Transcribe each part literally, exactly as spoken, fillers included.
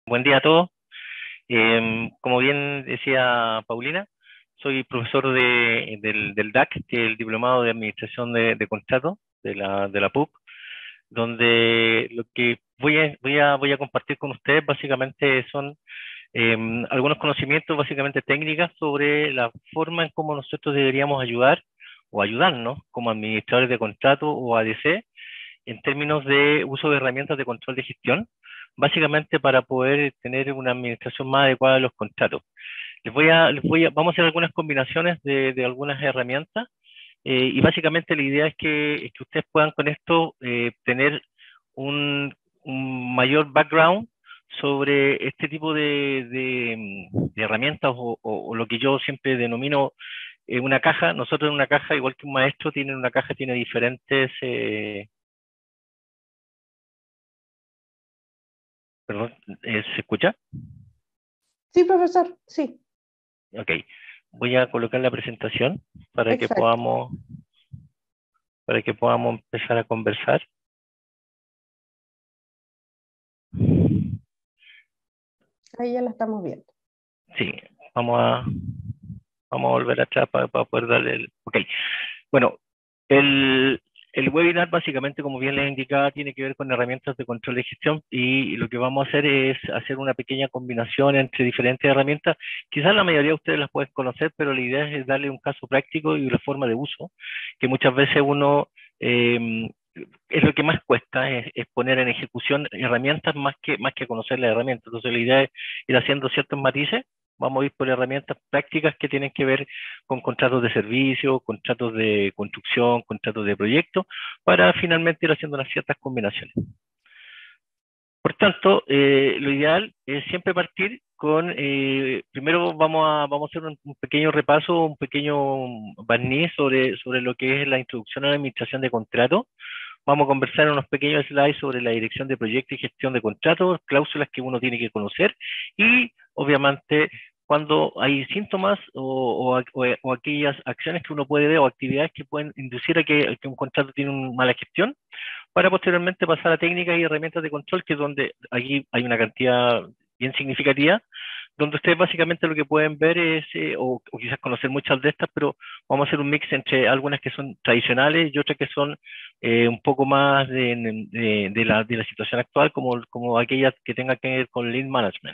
Buen día a todos. Eh, como bien decía Paulina, soy profesor de, del, del D A C, que es el Diplomado de Administración de, de Contratos de la, de la P U C, donde lo que voy a, voy a, voy a compartir con ustedes básicamente son eh, algunos conocimientos básicamente técnicas sobre la forma en cómo nosotros deberíamos ayudar o ayudarnos como administradores de contrato o A D C en términos de uso de herramientas de control de gestión, básicamente para poder tener una administración más adecuada de los contratos. Les voy a, les voy a, vamos a hacer algunas combinaciones de, de algunas herramientas eh, y básicamente la idea es que, es que ustedes puedan con esto eh, tener un, un, mayor background sobre este tipo de, de, de herramientas o, o, o, lo que yo siempre denomino eh, una caja. Nosotros en una caja, igual que un maestro, tiene una caja, tiene diferentes... Eh, Perdón, eh, ¿se escucha? Sí, profesor, sí. Ok, voy a colocar la presentación para que Exacto. podamos, para que podamos empezar a conversar. Ahí ya la estamos viendo. Sí, vamos a, vamos a volver atrás para, para poder darle el... Ok, bueno, el, el webinar básicamente, como bien les indicaba, tiene que ver con herramientas de control de gestión y lo que vamos a hacer es hacer una pequeña combinación entre diferentes herramientas. Quizás la mayoría de ustedes las pueden conocer, pero la idea es darle un caso práctico y una forma de uso, que muchas veces uno... Eh, es lo que más cuesta, es, es, poner en ejecución herramientas más que, más que conocer las herramientas. Entonces la idea es ir haciendo ciertos matices. Vamos a ir por herramientas prácticas que tienen que ver con contratos de servicio, contratos de construcción, contratos de proyecto, para finalmente ir haciendo unas ciertas combinaciones. Por tanto, eh, lo ideal es siempre partir con, eh, primero vamos a, vamos a hacer un, un pequeño repaso, un pequeño barniz sobre, sobre lo que es la introducción a la administración de contratos. Vamos a conversar en unos pequeños slides sobre la dirección de proyectos y gestión de contratos, cláusulas que uno tiene que conocer y, obviamente, cuando hay síntomas o, o, o, o aquellas acciones que uno puede ver o actividades que pueden inducir a que, a que un contrato tiene una mala gestión, para posteriormente pasar a técnicas y herramientas de control, que es donde aquí hay una cantidad bien significativa, donde ustedes básicamente lo que pueden ver es, eh, o, o, quizás conocer muchas de estas, pero vamos a hacer un mix entre algunas que son tradicionales y otras que son eh, un poco más de, de, de, la, de la situación actual, como, como aquellas que tengan que ver con Lean Management.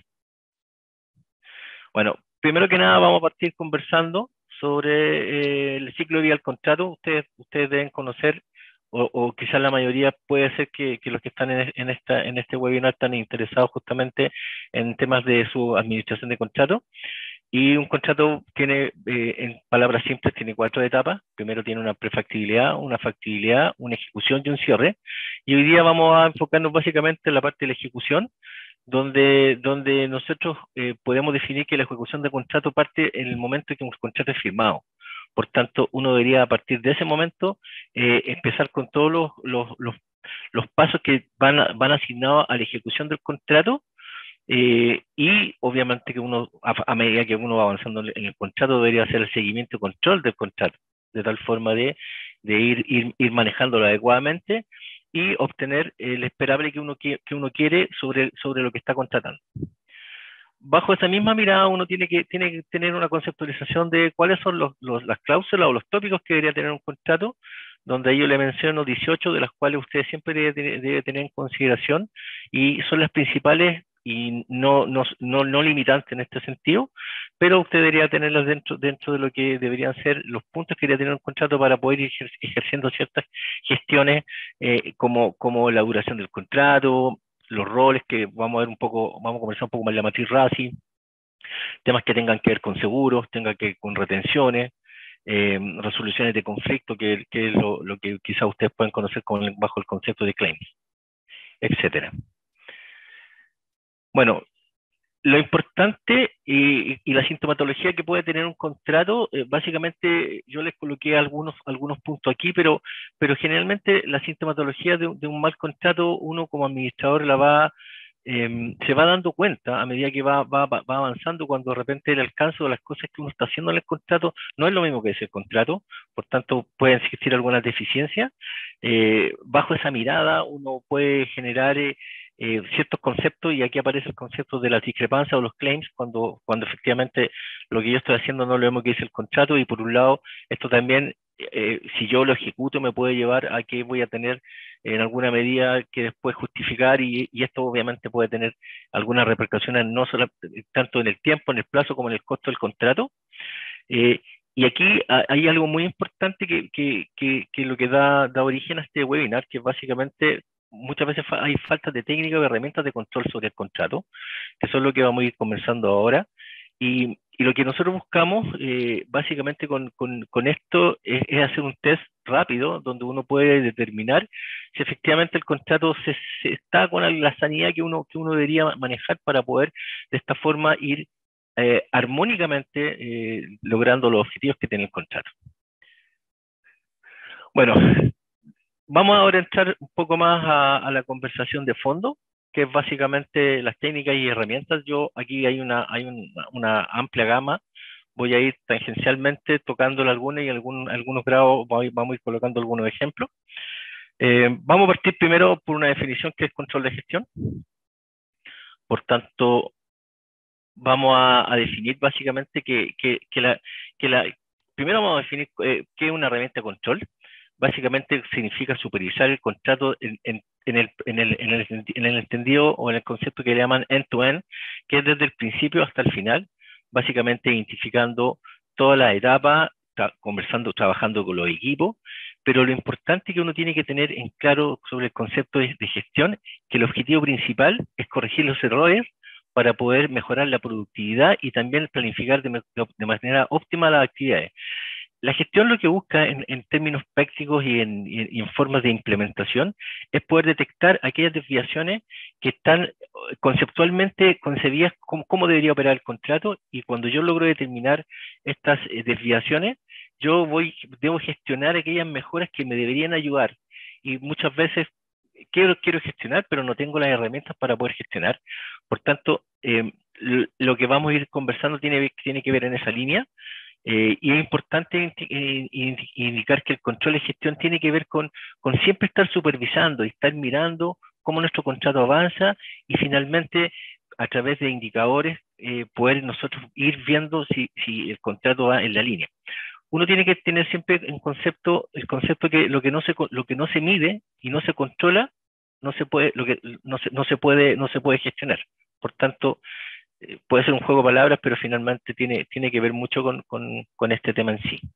Bueno, primero que nada vamos a partir conversando sobre eh, el ciclo de vida del contrato. Ustedes, ustedes deben conocer, o, o quizás la mayoría puede ser que, que los que están en, en, esta, en este webinar están interesados justamente en temas de su administración de contrato. Y un contrato tiene, eh, en palabras simples, tiene cuatro etapas. Primero tiene una prefactibilidad, una factibilidad, una ejecución y un cierre. Y hoy día vamos a enfocarnos básicamente en la parte de la ejecución, donde, donde nosotros eh, podemos definir que la ejecución de contrato parte en el momento en que un contrato es firmado. Por tanto, uno debería a partir de ese momento eh, empezar con todos los, los, los, los pasos que van, a, van asignados a la ejecución del contrato. Eh, y obviamente que uno, a, a, medida que uno va avanzando en el contrato, debería hacer el seguimiento y control del contrato, de tal forma de, de ir, ir, ir manejándolo adecuadamente y obtener el esperable que uno, que, que uno quiere sobre, sobre lo que está contratando. Bajo esa misma mirada, uno tiene que, tiene que tener una conceptualización de cuáles son los, los, las cláusulas o los tópicos que debería tener un contrato, donde yo le menciono dieciocho, de las cuales usted siempre debe, debe tener en consideración, y son las principales y no, no, no, no limitantes en este sentido, pero usted debería tenerlas dentro, dentro de lo que deberían ser los puntos que debería tener un contrato para poder ir ejerciendo ciertas gestiones eh, como, como la duración del contrato, los roles que vamos a ver un poco, vamos a conversar un poco más de la matriz R A C I, temas que tengan que ver con seguros, tengan que ver con retenciones, eh, resoluciones de conflicto, que, que es lo, lo que quizás ustedes pueden conocer con, bajo el concepto de claims, etcétera. Bueno, lo importante y, y, la sintomatología que puede tener un contrato, eh, básicamente yo les coloqué algunos, algunos puntos aquí, pero, pero generalmente la sintomatología de, de un mal contrato, uno como administrador la va, eh, se va dando cuenta a medida que va, va, va avanzando, cuando de repente el alcance de las cosas que uno está haciendo en el contrato no es lo mismo que ese contrato, por tanto pueden existir algunas deficiencias. Eh, bajo esa mirada uno puede generar... Eh, eh, ciertos conceptos, y aquí aparece el concepto de las discrepancias o los claims, cuando, cuando efectivamente lo que yo estoy haciendo no es lo mismo que dice el contrato, y por un lado, esto también, eh, si yo lo ejecuto, me puede llevar a que voy a tener en alguna medida que después justificar, y, y esto obviamente puede tener algunas repercusiones, no solo tanto en el tiempo, en el plazo, como en el costo del contrato. Eh, y aquí hay algo muy importante que, que, que, que lo que da, da origen a este webinar, que básicamente muchas veces fa hay falta de técnica o herramientas de control sobre el contrato, que eso es lo que vamos a ir conversando ahora. Y, y lo que nosotros buscamos eh, básicamente con, con, con esto es, es hacer un test rápido donde uno puede determinar si efectivamente el contrato se, se está con la sanidad que uno, que uno debería manejar para poder de esta forma ir eh, armónicamente eh, logrando los objetivos que tiene el contrato. Bueno, vamos ahora a entrar un poco más a, a la conversación de fondo, que es básicamente las técnicas y herramientas. Yo aquí hay una, hay un, una amplia gama. Voy a ir tangencialmente tocándole algunas y algún, algunos grados vamos a, ir, vamos a ir colocando algunos ejemplos. Eh, vamos a partir primero por una definición que es control de gestión. Por tanto, vamos a, a definir básicamente que, que, que, la, que la... Primero vamos a definir eh, qué es una herramienta de control. Básicamente significa supervisar el contrato en, en, en, el, en, el, en, el, en el entendido o en el concepto que le llaman end-to-end, que es desde el principio hasta el final, básicamente identificando todas las etapas, tra conversando, trabajando con los equipos, pero lo importante que uno tiene que tener en claro sobre el concepto de, de gestión, que el objetivo principal es corregir los errores para poder mejorar la productividad y también planificar de, de manera óptima las actividades. La gestión lo que busca en, en términos prácticos y en, y, y en formas de implementación es poder detectar aquellas desviaciones que están conceptualmente concebidas como cómo debería operar el contrato, y cuando yo logro determinar estas eh, desviaciones, yo voy, debo gestionar aquellas mejoras que me deberían ayudar, y muchas veces quiero, quiero gestionar, pero no tengo las herramientas para poder gestionar. Por tanto, eh, lo que vamos a ir conversando tiene, tiene que ver en esa línea. Eh, y es importante indicar que el control de gestión tiene que ver con, con siempre estar supervisando y estar mirando cómo nuestro contrato avanza, y finalmente a través de indicadores eh, poder nosotros ir viendo si, si el contrato va en la línea. Uno tiene que tener siempre en concepto, el concepto que lo que no se, lo que no se mide y no se controla, no se puede, lo que no se, no se puede, no se puede gestionar. Por tanto, puede ser un juego de palabras, pero finalmente tiene, tiene que ver mucho con, con, con este tema en sí.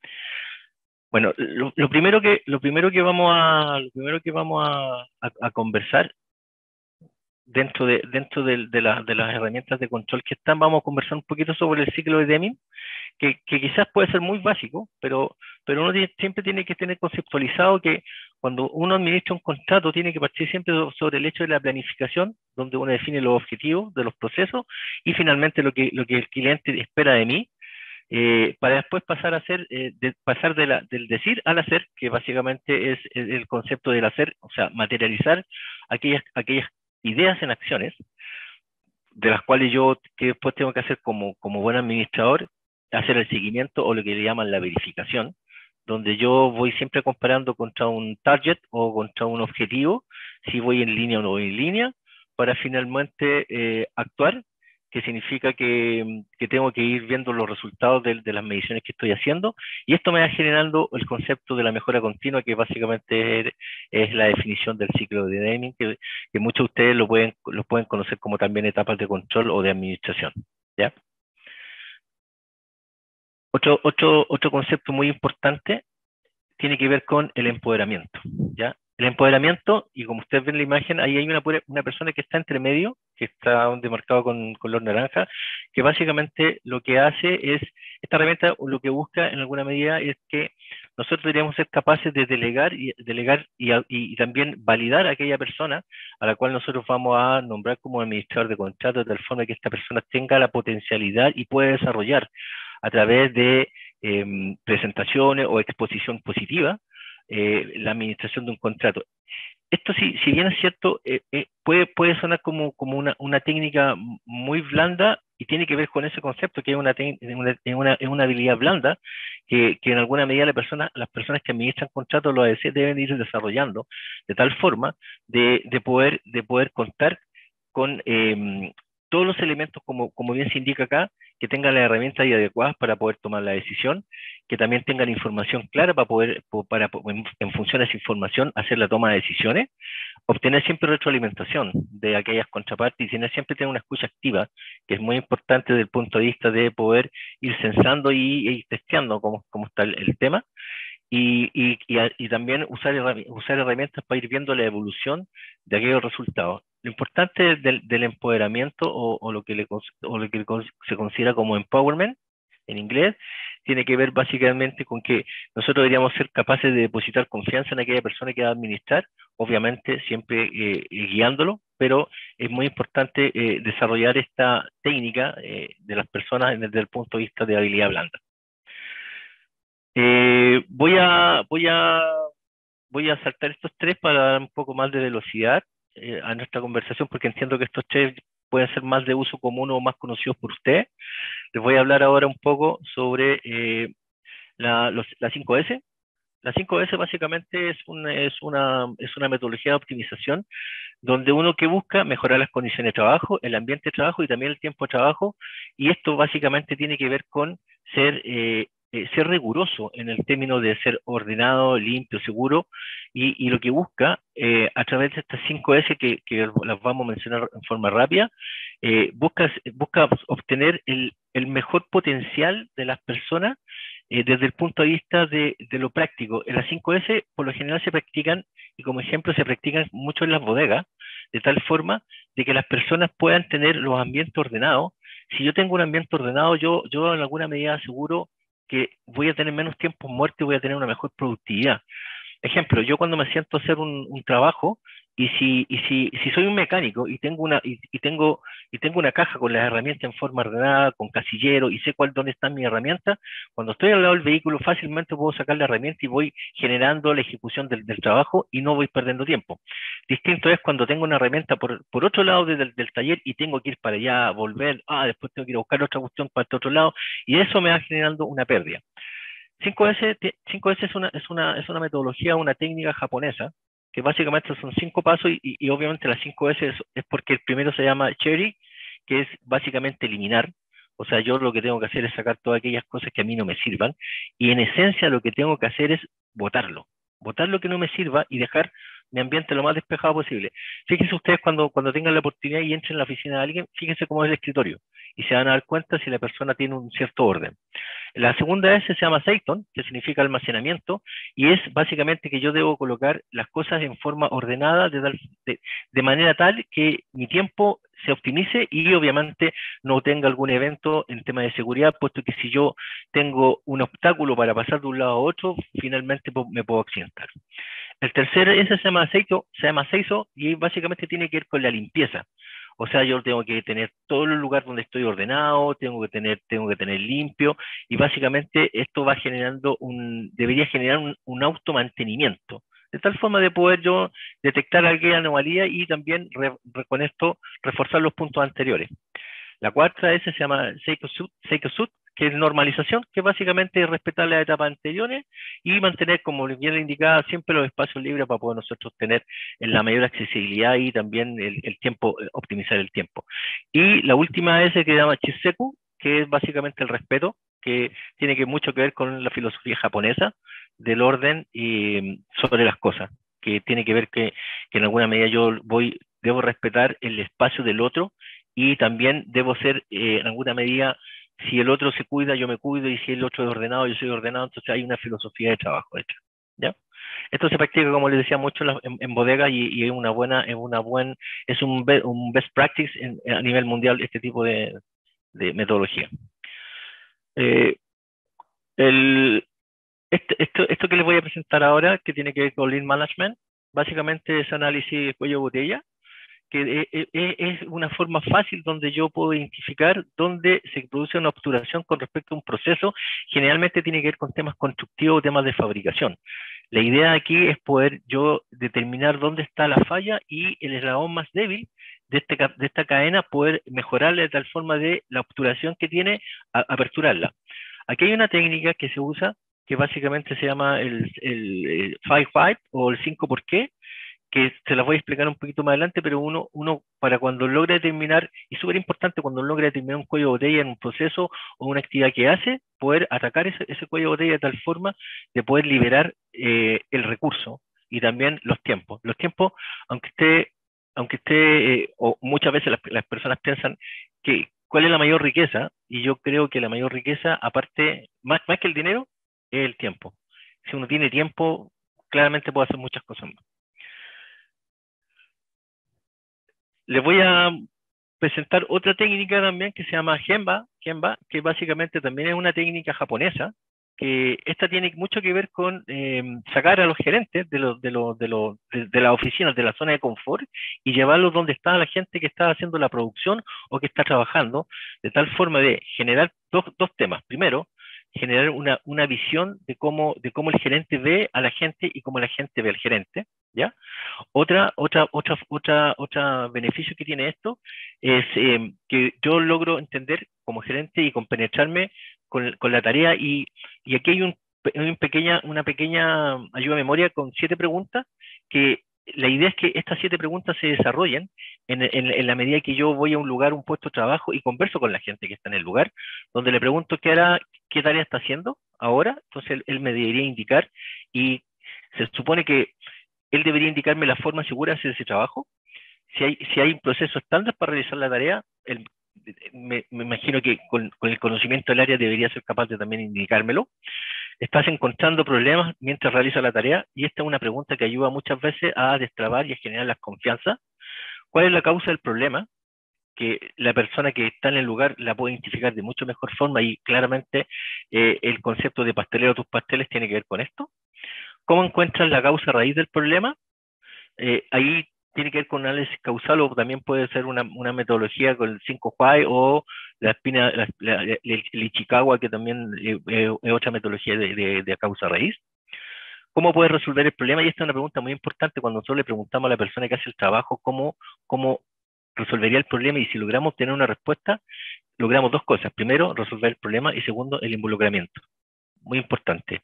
Bueno, lo, lo, primero que, lo primero que vamos a, lo primero que vamos a, a, a conversar dentro, de, dentro de, de, la, de las herramientas de control que están, vamos a conversar un poquito sobre el ciclo de Deming, que, que quizás puede ser muy básico, pero, pero uno tiene, siempre tiene que tener conceptualizado que cuando uno administra un contrato tiene que partir siempre sobre el hecho de la planificación, donde uno define los objetivos de los procesos y finalmente lo que, lo que el cliente espera de mí, eh, para después pasar a hacer, eh, de, pasar de la, del decir al hacer, que básicamente es el, el concepto del hacer, o sea, materializar aquellas, aquellas ideas en acciones, de las cuales yo que después tengo que hacer como, como buen administrador, hacer el seguimiento o lo que le llaman la verificación, donde yo voy siempre comparando contra un target o contra un objetivo, si voy en línea o no voy en línea, para finalmente eh, actuar, que significa que, que tengo que ir viendo los resultados de, de las mediciones que estoy haciendo, y esto me va generando el concepto de la mejora continua, que básicamente es, es la definición del ciclo de Deming, que, que muchos de ustedes lo pueden, lo pueden conocer como también etapas de control o de administración, ¿ya? Otro, otro, otro concepto muy importante tiene que ver con el empoderamiento, ¿ya? El empoderamiento, y como ustedes ven en la imagen, ahí hay una, una persona que está entre medio, que está demarcado con color naranja, que básicamente lo que hace es, esta herramienta lo que busca en alguna medida es que nosotros deberíamos ser capaces de delegar y, delegar y, y, y también validar a aquella persona a la cual nosotros vamos a nombrar como administrador de contratos, de tal forma que esta persona tenga la potencialidad y pueda desarrollar a través de eh, presentaciones o exposición positiva eh, la administración de un contrato. Esto, si, si bien es cierto, eh, eh, puede, puede sonar como, como una, una técnica muy blanda, y tiene que ver con ese concepto que es una, una, una, una habilidad blanda que, que en alguna medida la persona, las personas que administran contratos, los A D C, deben ir desarrollando de tal forma de, de, poder, de poder contar con eh, todos los elementos, como, como bien se indica acá, que tengan las herramientas adecuadas para poder tomar la decisión, que también tengan información clara para poder, para, en, en función de esa información, hacer la toma de decisiones, obtener siempre retroalimentación de aquellas contrapartes y tener, siempre tener una escucha activa, que es muy importante desde el punto de vista de poder ir censando y, y testeando cómo, cómo está el, el tema. Y, y, y, y también usar, usar herramientas para ir viendo la evolución de aquellos resultados. Lo importante del, del empoderamiento o, o, lo que le, o lo que se considera como empowerment en inglés, tiene que ver básicamente con que nosotros deberíamos ser capaces de depositar confianza en aquella persona que va a administrar, obviamente siempre eh, guiándolo, pero es muy importante eh, desarrollar esta técnica eh, de las personas desde el punto de vista de habilidad blanda. Eh, voy a voy a voy a saltar estos tres para dar un poco más de velocidad eh, a nuestra conversación, porque entiendo que estos tres pueden ser más de uso común o más conocidos por usted. Les voy a hablar ahora un poco sobre eh, la, los, la cinco ese. La cinco ese básicamente es una, es, una, es una metodología de optimización donde uno que busca mejorar las condiciones de trabajo, el ambiente de trabajo y también el tiempo de trabajo, y esto básicamente tiene que ver con ser, eh, eh, ser riguroso en el término de ser ordenado, limpio, seguro, y, y lo que busca eh, a través de estas cinco ese que, que las vamos a mencionar en forma rápida, eh, busca, busca obtener el, el mejor potencial de las personas eh, desde el punto de vista de, de lo práctico. En las cinco ese por lo general se practican, y como ejemplo se practican mucho en las bodegas, de tal forma de que las personas puedan tener los ambientes ordenados. Si yo tengo un ambiente ordenado, yo, yo en alguna medida aseguro que voy a tener menos tiempo muerto y voy a tener una mejor productividad. Ejemplo, yo cuando me siento a hacer un, un trabajo, y si, y si, si soy un mecánico y tengo una, y, y tengo, y tengo una caja con las herramientas en forma ordenada, con casillero, y sé cuál, dónde están mis herramientas, cuando estoy al lado del vehículo fácilmente puedo sacar la herramienta y voy generando la ejecución del, del trabajo y no voy perdiendo tiempo. Distinto es cuando tengo una herramienta por, por otro lado del, del taller y tengo que ir para allá, volver, ah, después tengo que ir a buscar otra cuestión para este otro lado, y eso me va generando una pérdida. cinco ese, cinco ese es, una, es, una, es una metodología, una técnica japonesa, que básicamente son cinco pasos y, y, y obviamente las cinco ese es, es porque el primero se llama cherry, que es básicamente eliminar. O sea, yo lo que tengo que hacer es sacar todas aquellas cosas que a mí no me sirvan, y en esencia lo que tengo que hacer es botarlo, botar lo que no me sirva y dejar mi ambiente lo más despejado posible. Fíjense ustedes cuando, cuando tengan la oportunidad y entren en la oficina de alguien, fíjense cómo es el escritorio y se van a dar cuenta si la persona tiene un cierto orden. La segunda S se llama Seiton, que significa almacenamiento, y es básicamente que yo debo colocar las cosas en forma ordenada de, tal, de, de manera tal que mi tiempo se optimice y obviamente no tenga algún evento en tema de seguridad, puesto que si yo tengo un obstáculo para pasar de un lado a otro, finalmente me puedo accidentar. El tercer S se llama Seiso, se llama Seiso y básicamente tiene que ver con la limpieza. O sea, yo tengo que tener todo el lugar donde estoy ordenado, tengo que tener, tengo que tener limpio, y básicamente esto va generando un, debería generar un, un automantenimiento, de tal forma de poder yo detectar alguna anomalía y también re, re, con esto reforzar los puntos anteriores. La cuarta S se llama Seikosut, Seikosut, que es normalización, que básicamente es respetar las etapas anteriores y mantener, como bien le indicaba, siempre los espacios libres para poder nosotros tener la mayor accesibilidad y también el, el tiempo, optimizar el tiempo. Y la última S que se llama Chiseku, que es básicamente el respeto, que tiene que mucho que ver con la filosofía japonesa del orden y sobre las cosas, que tiene que ver que, que en alguna medida yo voy, debo respetar el espacio del otro, y también debo ser eh, en alguna medida, si el otro se cuida, yo me cuido, y si el otro es ordenado, yo soy ordenado. Entonces hay una filosofía de trabajo hecha, ¿ya? Esto se practica, como les decía, mucho en, en bodega, y, y es una buena, es una buen, es un, be, un best practice en, a nivel mundial este tipo de, de metodología. Eh, el, este, esto, esto que les voy a presentar ahora, que tiene que ver con Lean Management, básicamente es análisis cuello botella, que es una forma fácil donde yo puedo identificar dónde se produce una obturación con respecto a un proceso. Generalmente tiene que ver con temas constructivos o temas de fabricación. La idea aquí es poder yo determinar dónde está la falla y el eslabón más débil de, este, de esta cadena, poder mejorarla de tal forma de la obturación que tiene, a, aperturarla. Aquí hay una técnica que se usa, que básicamente se llama el, el, el five five o el cinco por qué, que se las voy a explicar un poquito más adelante, pero uno, uno para cuando logra determinar, y súper importante cuando logra determinar un cuello de botella en un proceso o una actividad que hace, poder atacar ese, ese cuello de botella de tal forma de poder liberar eh, el recurso y también los tiempos. Los tiempos, aunque esté, aunque esté eh, o muchas veces las, las personas piensan que cuál es la mayor riqueza, y yo creo que la mayor riqueza, aparte, más, más que el dinero, es el tiempo. Si uno tiene tiempo, claramente puede hacer muchas cosas más. Les voy a presentar otra técnica también que se llama Gemba, Gemba, que básicamente también es una técnica japonesa, que esta tiene mucho que ver con eh, sacar a los gerentes de, los, de, los, de, los, de, de las oficinas, de la zona de confort, y llevarlos donde está la gente que está haciendo la producción o que está trabajando, de tal forma de generar dos, dos temas. Primero, generar una, una visión de cómo, de cómo el gerente ve a la gente y cómo la gente ve al gerente, ¿ya? Otra, otra, otra, otra, otra beneficio que tiene esto es eh, que yo logro entender como gerente y compenetrarme con, con la tarea, y, y aquí hay un, un pequeña, una pequeña ayuda a memoria con siete preguntas, que la idea es que estas siete preguntas se desarrollen en, en, en la medida que yo voy a un lugar, un puesto de trabajo, y converso con la gente que está en el lugar, donde le pregunto qué hará, qué tarea está haciendo ahora. Entonces él, él me debería indicar, y se supone que él debería indicarme la forma segura de hacer ese trabajo. Si hay, si hay un proceso estándar para realizar la tarea, él, me, me, imagino que con, con el conocimiento del área debería ser capaz de también indicármelo. Estás encontrando problemas mientras realiza la tarea, y esta es una pregunta que ayuda muchas veces a destrabar y a generar la confianza. ¿Cuál es la causa del problema? Que la persona que está en el lugar la puede identificar de mucho mejor forma, y claramente eh, el concepto de pastelero tus pasteles tiene que ver con esto. ¿Cómo encuentras la causa raíz del problema? Eh, ahí tiene que ver con análisis causal, o también puede ser una, una metodología con el cinco why o la espina, la, la, el, el Ichikawa, que también eh, eh, es otra metodología de, de, de causa raíz. ¿Cómo puedes resolver el problema? Y esta es una pregunta muy importante cuando nosotros le preguntamos a la persona que hace el trabajo cómo, cómo resolvería el problema, y si logramos tener una respuesta, logramos dos cosas. Primero, resolver el problema, y segundo, el involucramiento. Muy importante.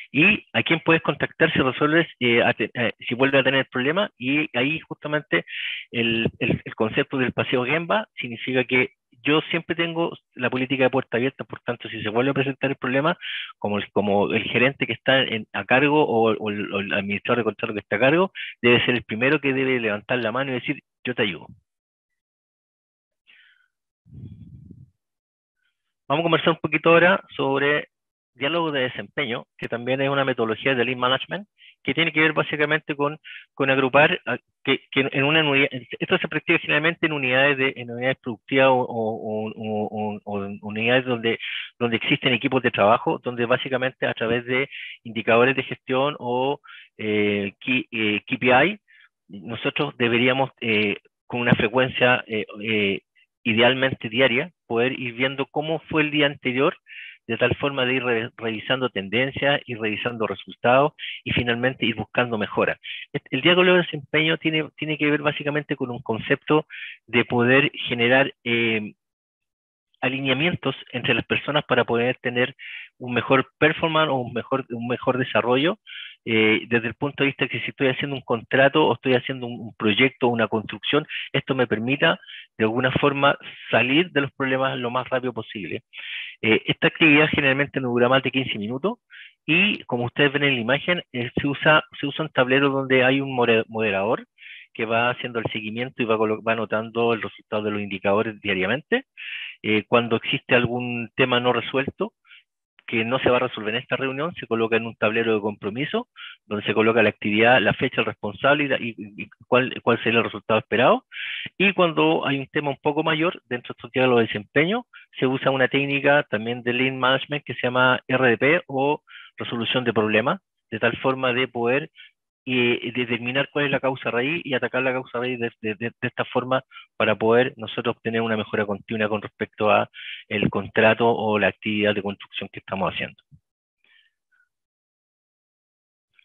Y a quién puedes contactar si resuelves, eh, a te, eh, si vuelves a tener el problema, y ahí justamente el, el, el concepto del paseo Gemba significa que yo siempre tengo la política de puerta abierta. Por tanto, si se vuelve a presentar el problema, como el, como el gerente que está en, a cargo, o, o, el, o el administrador de contrato que está a cargo, debe ser el primero que debe levantar la mano y decir, yo te ayudo. Vamos a conversar un poquito ahora sobre diálogo de desempeño, que también es una metodología de Lean Management, que tiene que ver básicamente con, con agrupar, que, que en una unidad, esto se practica generalmente en unidades, de, en unidades productivas, o, o, o, o unidades donde, donde existen equipos de trabajo, donde básicamente a través de indicadores de gestión o eh, key, eh, K P I, nosotros deberíamos, eh, con una frecuencia eh, eh, idealmente diaria, poder ir viendo cómo fue el día anterior, de tal forma de ir re revisando tendencias, ir revisando resultados, y finalmente ir buscando mejoras. El diálogo de desempeño tiene, tiene que ver básicamente con un concepto de poder generar eh, alineamientos entre las personas para poder tener un mejor performance o un mejor, un mejor desarrollo, eh, desde el punto de vista que si estoy haciendo un contrato o estoy haciendo un, un proyecto o una construcción, esto me permita de alguna forma salir de los problemas lo más rápido posible. Eh, esta actividad generalmente no dura más de quince minutos, y como ustedes ven en la imagen, eh, se, usa, se usa un tablero donde hay un moderador que va haciendo el seguimiento y va, va anotando el resultado de los indicadores diariamente. Eh, cuando existe algún tema no resuelto que no se va a resolver en esta reunión, se coloca en un tablero de compromiso, donde se coloca la actividad, la fecha, el responsable, y, la, y, y cuál, cuál sería el resultado esperado. Y cuando hay un tema un poco mayor, dentro de estos diálogos de desempeño, se usa una técnica también de Lean Management que se llama R D P, o resolución de problemas, de tal forma de poder y determinar cuál es la causa raíz y atacar la causa raíz de, de, de, de esta forma, para poder nosotros obtener una mejora continua con respecto a el contrato o la actividad de construcción que estamos haciendo.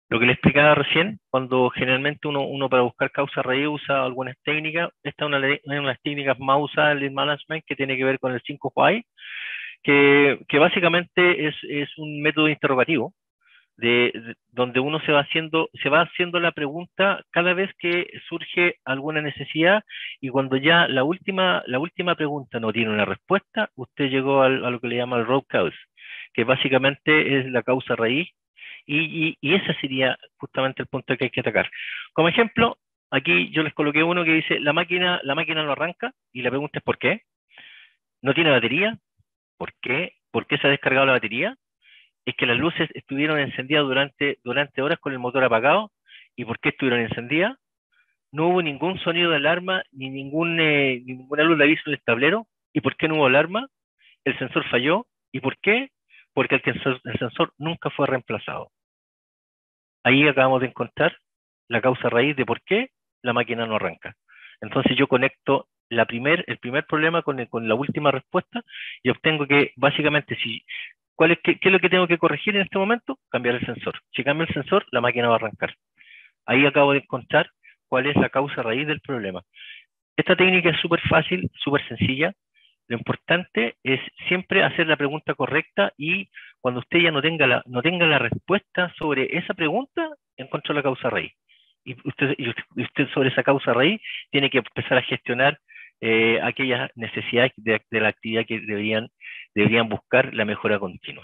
Lo que le explicaba recién, cuando generalmente uno, uno para buscar causa raíz usa algunas técnicas, esta es una, de las técnicas más usadas en Lead Management que tiene que ver con el cinco why, que, que básicamente es, es un método interrogativo, de, de, donde uno se va haciendo, se va haciendo la pregunta cada vez que surge alguna necesidad, y cuando ya la última, la última pregunta no tiene una respuesta, usted llegó al, a lo que le llama el root cause, que básicamente es la causa raíz, y, y, y ese sería justamente el punto que hay que atacar. Como ejemplo, aquí yo les coloqué uno que dice, la máquina, la máquina no arranca, y la pregunta es ¿por qué? ¿No tiene batería? ¿Por qué? ¿Por qué se ha descargado la batería? Es que las luces estuvieron encendidas durante, durante horas con el motor apagado. ¿Y por qué estuvieron encendidas? No hubo ningún sonido de alarma, ni ningún, eh, ninguna luz de aviso en el tablero. ¿Y por qué no hubo alarma? El sensor falló. ¿Y por qué? Porque el sensor, el sensor nunca fue reemplazado. Ahí acabamos de encontrar la causa raíz de por qué la máquina no arranca. Entonces yo conecto la primer, el primer problema con, el, con la última respuesta, y obtengo que básicamente si ¿Cuál es, qué, ¿Qué es lo que tengo que corregir en este momento? Cambiar el sensor. Si cambio el sensor, la máquina va a arrancar. Ahí acabo de encontrar cuál es la causa raíz del problema. Esta técnica es súper fácil, súper sencilla. Lo importante es siempre hacer la pregunta correcta, y cuando usted ya no tenga la, no tenga la respuesta sobre esa pregunta, encuentra la causa raíz. Y usted, y usted sobre esa causa raíz tiene que empezar a gestionar eh, aquellas necesidades de, de la actividad que deberían, deberían buscar la mejora continua.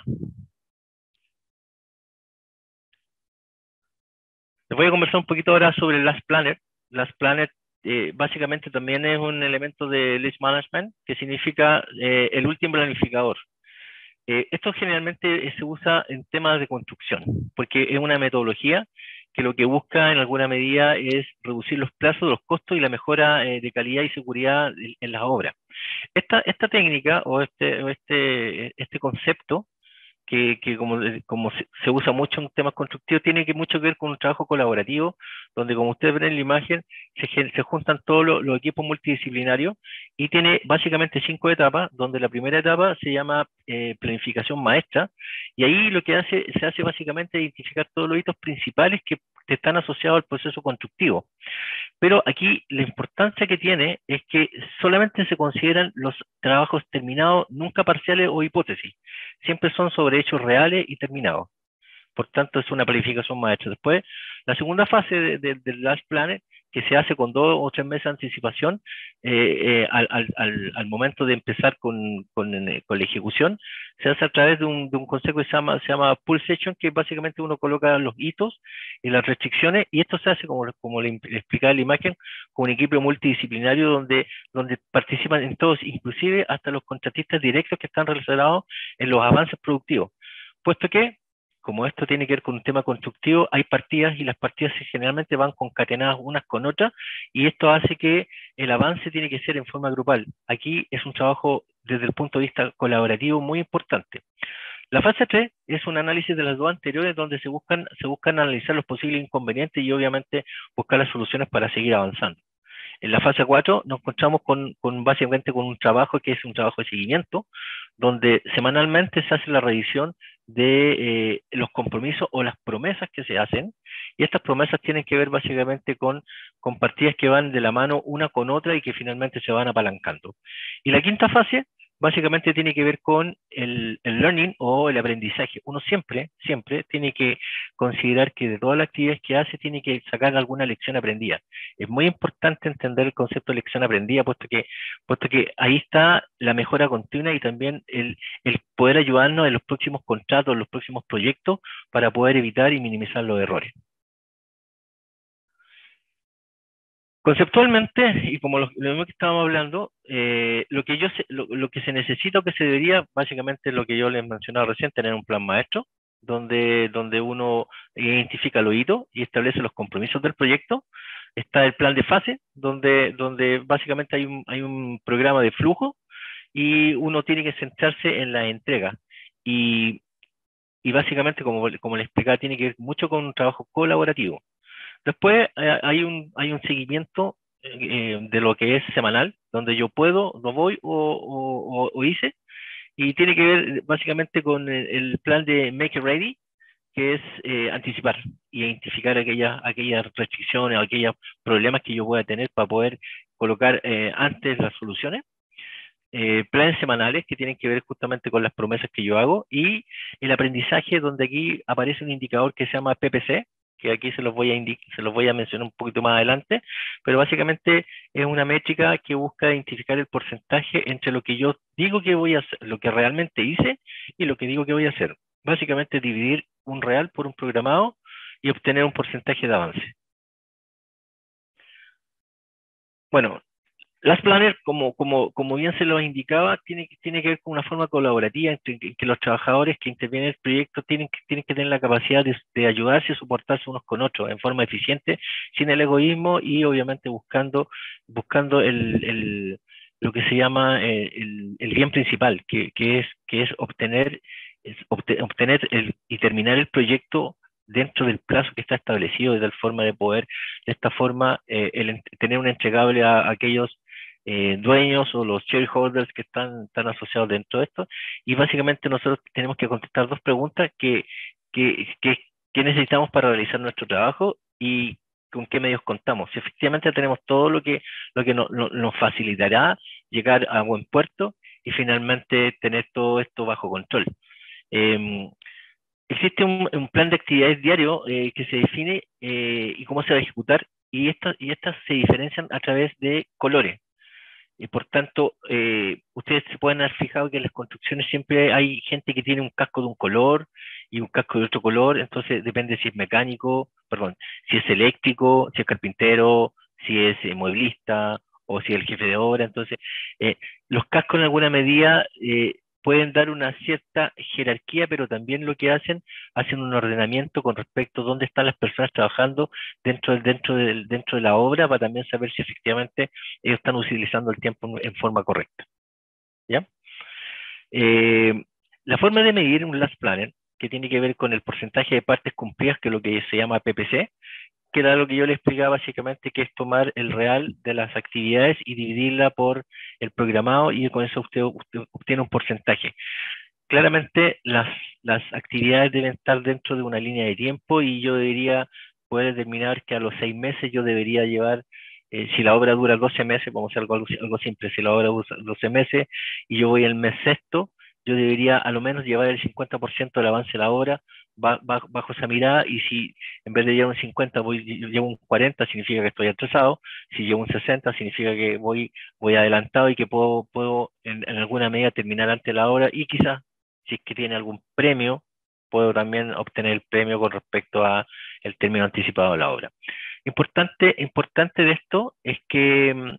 Les voy a conversar un poquito ahora sobre Last Planner. Last Planner eh, básicamente también es un elemento de List Management, que significa eh, el último planificador. Eh, esto generalmente se usa en temas de construcción, porque es una metodología que lo que busca en alguna medida es reducir los plazos, los costos y la mejora eh, de calidad y seguridad en, en las obras. Esta, esta técnica o este, o este, este concepto que, que como, como se, se usa mucho en temas constructivos, tiene que mucho que ver con un trabajo colaborativo, donde como ustedes ven en la imagen, se, se juntan todos los, los equipos multidisciplinarios, y tiene básicamente cinco etapas, donde la primera etapa se llama eh, planificación maestra, y ahí lo que hace, se hace básicamente identificar todos los hitos principales que están asociados al proceso constructivo. Pero aquí la importancia que tiene es que solamente se consideran los trabajos terminados, nunca parciales o hipótesis. Siempre son sobre hechos reales y terminados. Por tanto, es una planificación maestra. Después, la segunda fase del de, de Last Planner, que se hace con dos o tres meses de anticipación eh, eh, al, al, al momento de empezar con, con, con la ejecución, se hace a través de un, de un concepto que se llama, se llama Pull Session, que básicamente uno coloca los hitos y las restricciones, y esto se hace, como, como le explicaba en la imagen, con un equipo multidisciplinario donde, donde participan en todos, inclusive hasta los contratistas directos que están relacionados en los avances productivos. Puesto que como esto tiene que ver con un tema constructivo, hay partidas, y las partidas generalmente van concatenadas unas con otras, y esto hace que el avance tiene que ser en forma grupal. Aquí es un trabajo desde el punto de vista colaborativo muy importante. La fase tres es un análisis de las dos anteriores, donde se buscan, se buscan analizar los posibles inconvenientes y obviamente buscar las soluciones para seguir avanzando. En la fase cuatro nos encontramos con, con básicamente con un trabajo que es un trabajo de seguimiento, donde semanalmente se hace la revisión de eh, los compromisos o las promesas que se hacen, y estas promesas tienen que ver básicamente con, con partidas que van de la mano una con otra y que finalmente se van apalancando. Y la quinta fase básicamente tiene que ver con el, el learning o el aprendizaje. Uno siempre, siempre tiene que considerar que de todas las actividades que hace tiene que sacar alguna lección aprendida. Es muy importante entender el concepto de lección aprendida, puesto que, puesto que ahí está la mejora continua, y también el, el poder ayudarnos en los próximos contratos, en los próximos proyectos, para poder evitar y minimizar los errores. Conceptualmente, y como lo, lo que estábamos hablando, eh, lo, que yo se, lo, lo que se necesita o que se debería, básicamente lo que yo les mencionaba recién, tener un plan maestro, donde, donde uno identifica los hitos y establece los compromisos del proyecto. Está el plan de fase, donde, donde básicamente hay un, hay un programa de flujo, y uno tiene que centrarse en la entrega. Y, y básicamente, como, como les explicaba, tiene que ver mucho con un trabajo colaborativo. Después eh, hay, un, hay un seguimiento eh, de lo que es semanal, donde yo puedo, no voy o, o, o hice, y tiene que ver básicamente con el, el plan de Make It Ready, que es eh, anticipar y identificar aquellas, aquellas restricciones o aquellos problemas que yo pueda tener para poder colocar eh, antes las soluciones. Eh, planes semanales que tienen que ver justamente con las promesas que yo hago y el aprendizaje, donde aquí aparece un indicador que se llama P P C, que aquí se los voy a se los voy a mencionar un poquito más adelante, pero básicamente es una métrica que busca identificar el porcentaje entre lo que yo digo que voy a hacer, lo que realmente hice y lo que digo que voy a hacer. Básicamente dividir un real por un programado y obtener un porcentaje de avance. Bueno, Last Planner, como, como, como bien se lo indicaba, tiene, tiene que ver con una forma colaborativa en que, que los trabajadores que intervienen en el proyecto tienen, tienen que tener la capacidad de, de ayudarse y soportarse unos con otros en forma eficiente, sin el egoísmo y obviamente buscando, buscando el, el, lo que se llama eh, el, el bien principal, que, que, es, que es obtener, es obtener el, y terminar el proyecto dentro del plazo que está establecido, de tal forma de poder, de esta forma, eh, el, tener un entregable a, a aquellos eh, dueños o los shareholders que están, están asociados dentro de esto. Y básicamente nosotros tenemos que contestar dos preguntas que, que, que, que necesitamos para realizar nuestro trabajo y con qué medios contamos. Si efectivamente tenemos todo lo que, lo que no, no, nos facilitará llegar a buen puerto y finalmente tener todo esto bajo control. Eh, Existe un, un, plan de actividades diario eh, que se define eh, y cómo se va a ejecutar, y, esto, y estas se diferencian a través de colores. Y por tanto, eh, ustedes se pueden haber fijado que en las construcciones siempre hay gente que tiene un casco de un color y un casco de otro color, entonces depende si es mecánico, perdón, si es eléctrico, si es carpintero, si es eh, mueblista o si es el jefe de obra. Entonces, eh, los cascos en alguna medida eh, pueden dar una cierta jerarquía, pero también lo que hacen, hacen un ordenamiento con respecto a dónde están las personas trabajando dentro, dentro, de, dentro de la obra, para también saber si efectivamente ellos están utilizando el tiempo en forma correcta. ¿Ya? Eh, la forma de medir un last planner, que tiene que ver con el porcentaje de partes cumplidas, que es lo que se llama P P C, que era lo que yo le explicaba básicamente, que es tomar el real de las actividades y dividirla por el programado, y con eso usted, usted obtiene un porcentaje. Claramente las, las actividades deben estar dentro de una línea de tiempo y yo debería poder determinar que a los seis meses yo debería llevar, eh, si la obra dura doce meses, vamos a hacer algo, algo simple, si la obra dura doce meses y yo voy al mes sexto, yo debería a lo menos llevar el cincuenta por ciento del avance de la obra bajo, bajo esa mirada, y si en vez de llevar un cincuenta voy, llevo un cuarenta, significa que estoy atrasado. Si llevo un sesenta, significa que voy, voy adelantado y que puedo, puedo en, en alguna medida terminar antes de la obra, y quizás si es que tiene algún premio, puedo también obtener el premio con respecto a el término anticipado de la obra. Importante, importante de esto es que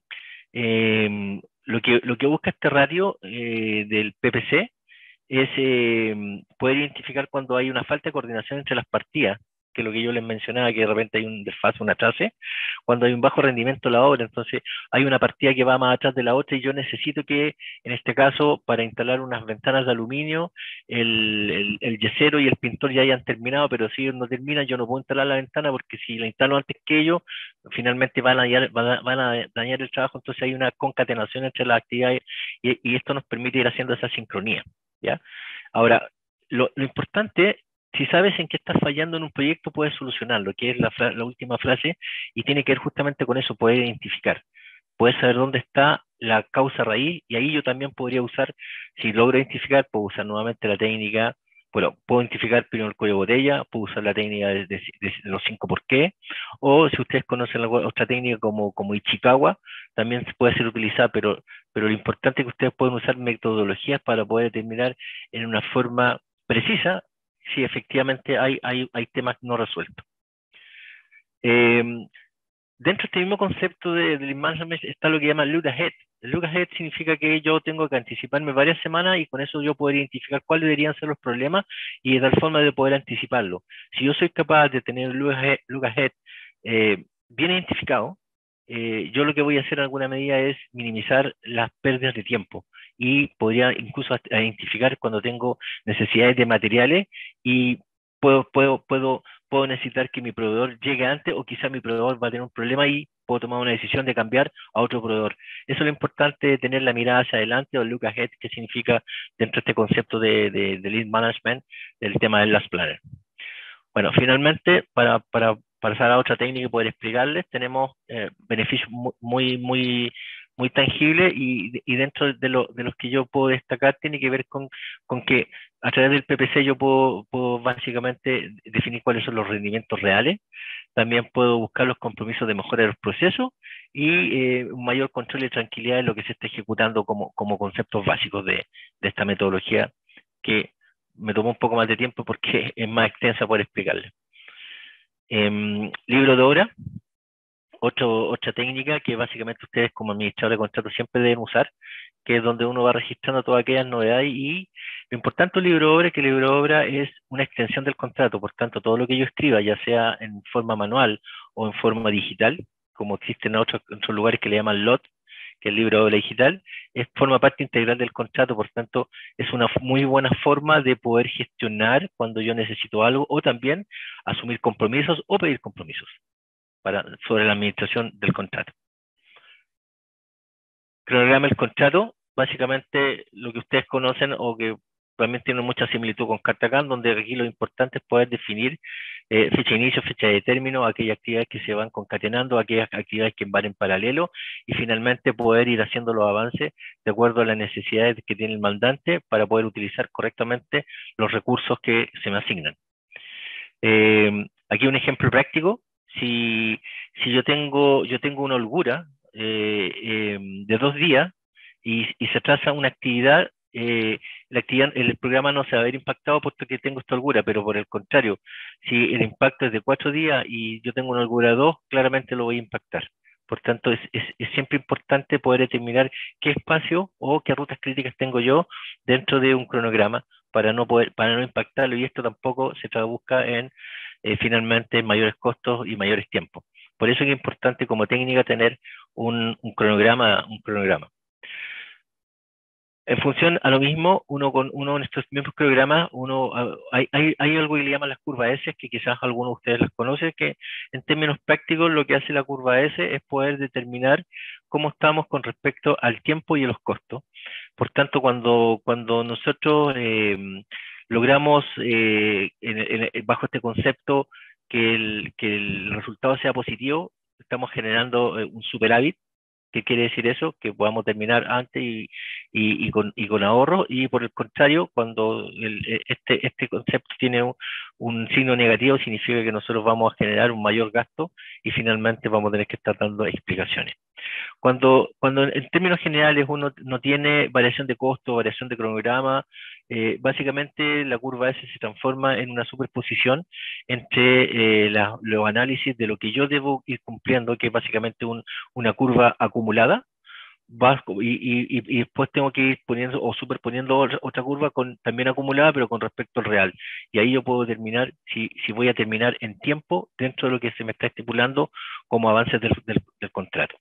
eh, lo que lo que busca este ratio eh, del P P C es eh, poder identificar cuando hay una falta de coordinación entre las partidas, que es lo que yo les mencionaba, que de repente hay un desfase, un atrase, cuando hay un bajo rendimiento de la obra. Entonces hay una partida que va más atrás de la otra y yo necesito que, en este caso, para instalar unas ventanas de aluminio, el, el, el yesero y el pintor ya hayan terminado, pero si ellos no terminan, yo no puedo instalar la ventana, porque si la instalo antes que ellos, finalmente van a dañar, van a dañar el trabajo. Entonces hay una concatenación entre las actividades y, y esto nos permite ir haciendo esa sincronía. ¿Ya? Ahora, lo, lo importante, si sabes en qué estás fallando en un proyecto, puedes solucionarlo, que es la, la última frase, y tiene que ver justamente con eso, poder identificar. Puedes saber dónde está la causa raíz, y ahí yo también podría usar, si logro identificar, puedo usar nuevamente la técnica. Bueno, puedo identificar primero el cuello de botella, puedo usar la técnica de, de, de los cinco por qué, o si ustedes conocen la, otra técnica como, como Ichikawa, también puede ser utilizada, pero, pero lo importante es que ustedes pueden usar metodologías para poder determinar en una forma precisa si efectivamente hay, hay, hay temas no resueltos. Eh, dentro de este mismo concepto de, de management está lo que llama look ahead. El look ahead significa que yo tengo que anticiparme varias semanas, y con eso yo poder identificar cuáles deberían ser los problemas y de tal forma de poder anticiparlo. Si yo soy capaz de tener look ahead, look ahead eh, bien identificado, eh, yo lo que voy a hacer en alguna medida es minimizar las pérdidas de tiempo, y podría incluso identificar cuando tengo necesidades de materiales y puedo, puedo, puedo puedo necesitar que mi proveedor llegue antes, o quizá mi proveedor va a tener un problema y puedo tomar una decisión de cambiar a otro proveedor. Eso es lo importante, de tener la mirada hacia adelante, o look ahead, que significa dentro de este concepto de, de, de lead management, el tema del last planner. Bueno, finalmente, para, para pasar a otra técnica y poder explicarles, tenemos eh, beneficios muy, muy, muy, muy tangibles y, y dentro de, lo, de los que yo puedo destacar tiene que ver con, con que a través del P P C yo puedo, puedo básicamente definir cuáles son los rendimientos reales. También puedo buscar los compromisos de mejora de los procesos y eh, un mayor control y tranquilidad en lo que se está ejecutando como, como conceptos básicos de, de esta metodología, que me tomó un poco más de tiempo porque es más extensa por explicarles. Eh, libro de obra, otro, otra técnica que básicamente ustedes como administradores de contratos siempre deben usar, que es donde uno va registrando todas aquellas novedades, y lo importante del libro de obra es que el libro de obra es una extensión del contrato. Por tanto, todo lo que yo escriba, ya sea en forma manual o en forma digital, como existen otros, otros lugares que le llaman L O T, que es el libro de obra digital, es, forma parte integral del contrato. Por tanto, es una muy buena forma de poder gestionar cuando yo necesito algo, o también asumir compromisos o pedir compromisos para, sobre la administración del contrato. Cronograma del contrato, básicamente lo que ustedes conocen o que también tiene mucha similitud con Cartacán, donde aquí lo importante es poder definir eh, fecha de inicio, fecha de término, aquellas actividades que se van concatenando, aquellas actividades que van en paralelo, y finalmente poder ir haciendo los avances de acuerdo a las necesidades que tiene el mandante para poder utilizar correctamente los recursos que se me asignan. Eh, aquí un ejemplo práctico. Si, si yo tengo, yo tengo una holgura eh, eh, de dos días y, y se traza una actividad, eh, la actividad, el programa no se va a ver impactado puesto que tengo esta holgura, pero por el contrario, si el impacto es de cuatro días y yo tengo una holgura de dos, claramente lo voy a impactar. Por tanto, es, es, es siempre importante poder determinar qué espacio o qué rutas críticas tengo yo dentro de un cronograma para no poder, para no impactarlo, y esto tampoco se traduzca en eh, finalmente mayores costos y mayores tiempos. Por eso es importante como técnica tener un, un cronograma, un cronograma. En función a lo mismo, uno con uno de estos mismos programas, uno hay, hay, hay algo que le llaman las curvas S, que quizás algunos de ustedes las conocen, que en términos prácticos lo que hace la curva S es poder determinar cómo estamos con respecto al tiempo y a los costos. Por tanto, cuando, cuando nosotros eh, logramos eh, en, en, bajo este concepto que el, que el resultado sea positivo, estamos generando eh, un superávit. ¿Qué quiere decir eso? Que podamos terminar antes y, y, y, con, y con ahorro, y por el contrario, cuando el, este, este concepto tiene un, un signo negativo, significa que nosotros vamos a generar un mayor gasto y finalmente vamos a tener que estar dando explicaciones. Cuando, cuando en términos generales uno no tiene variación de costo, variación de cronograma, eh, básicamente la curva S se transforma en una superposición entre eh, la, los análisis de lo que yo debo ir cumpliendo, que es básicamente un, una curva acumulada, y, y, y después tengo que ir poniendo o superponiendo otra curva con, también acumulada, pero con respecto al real. Y ahí yo puedo determinar si, si voy a terminar en tiempo dentro de lo que se me está estipulando como avances del, del, del contrato.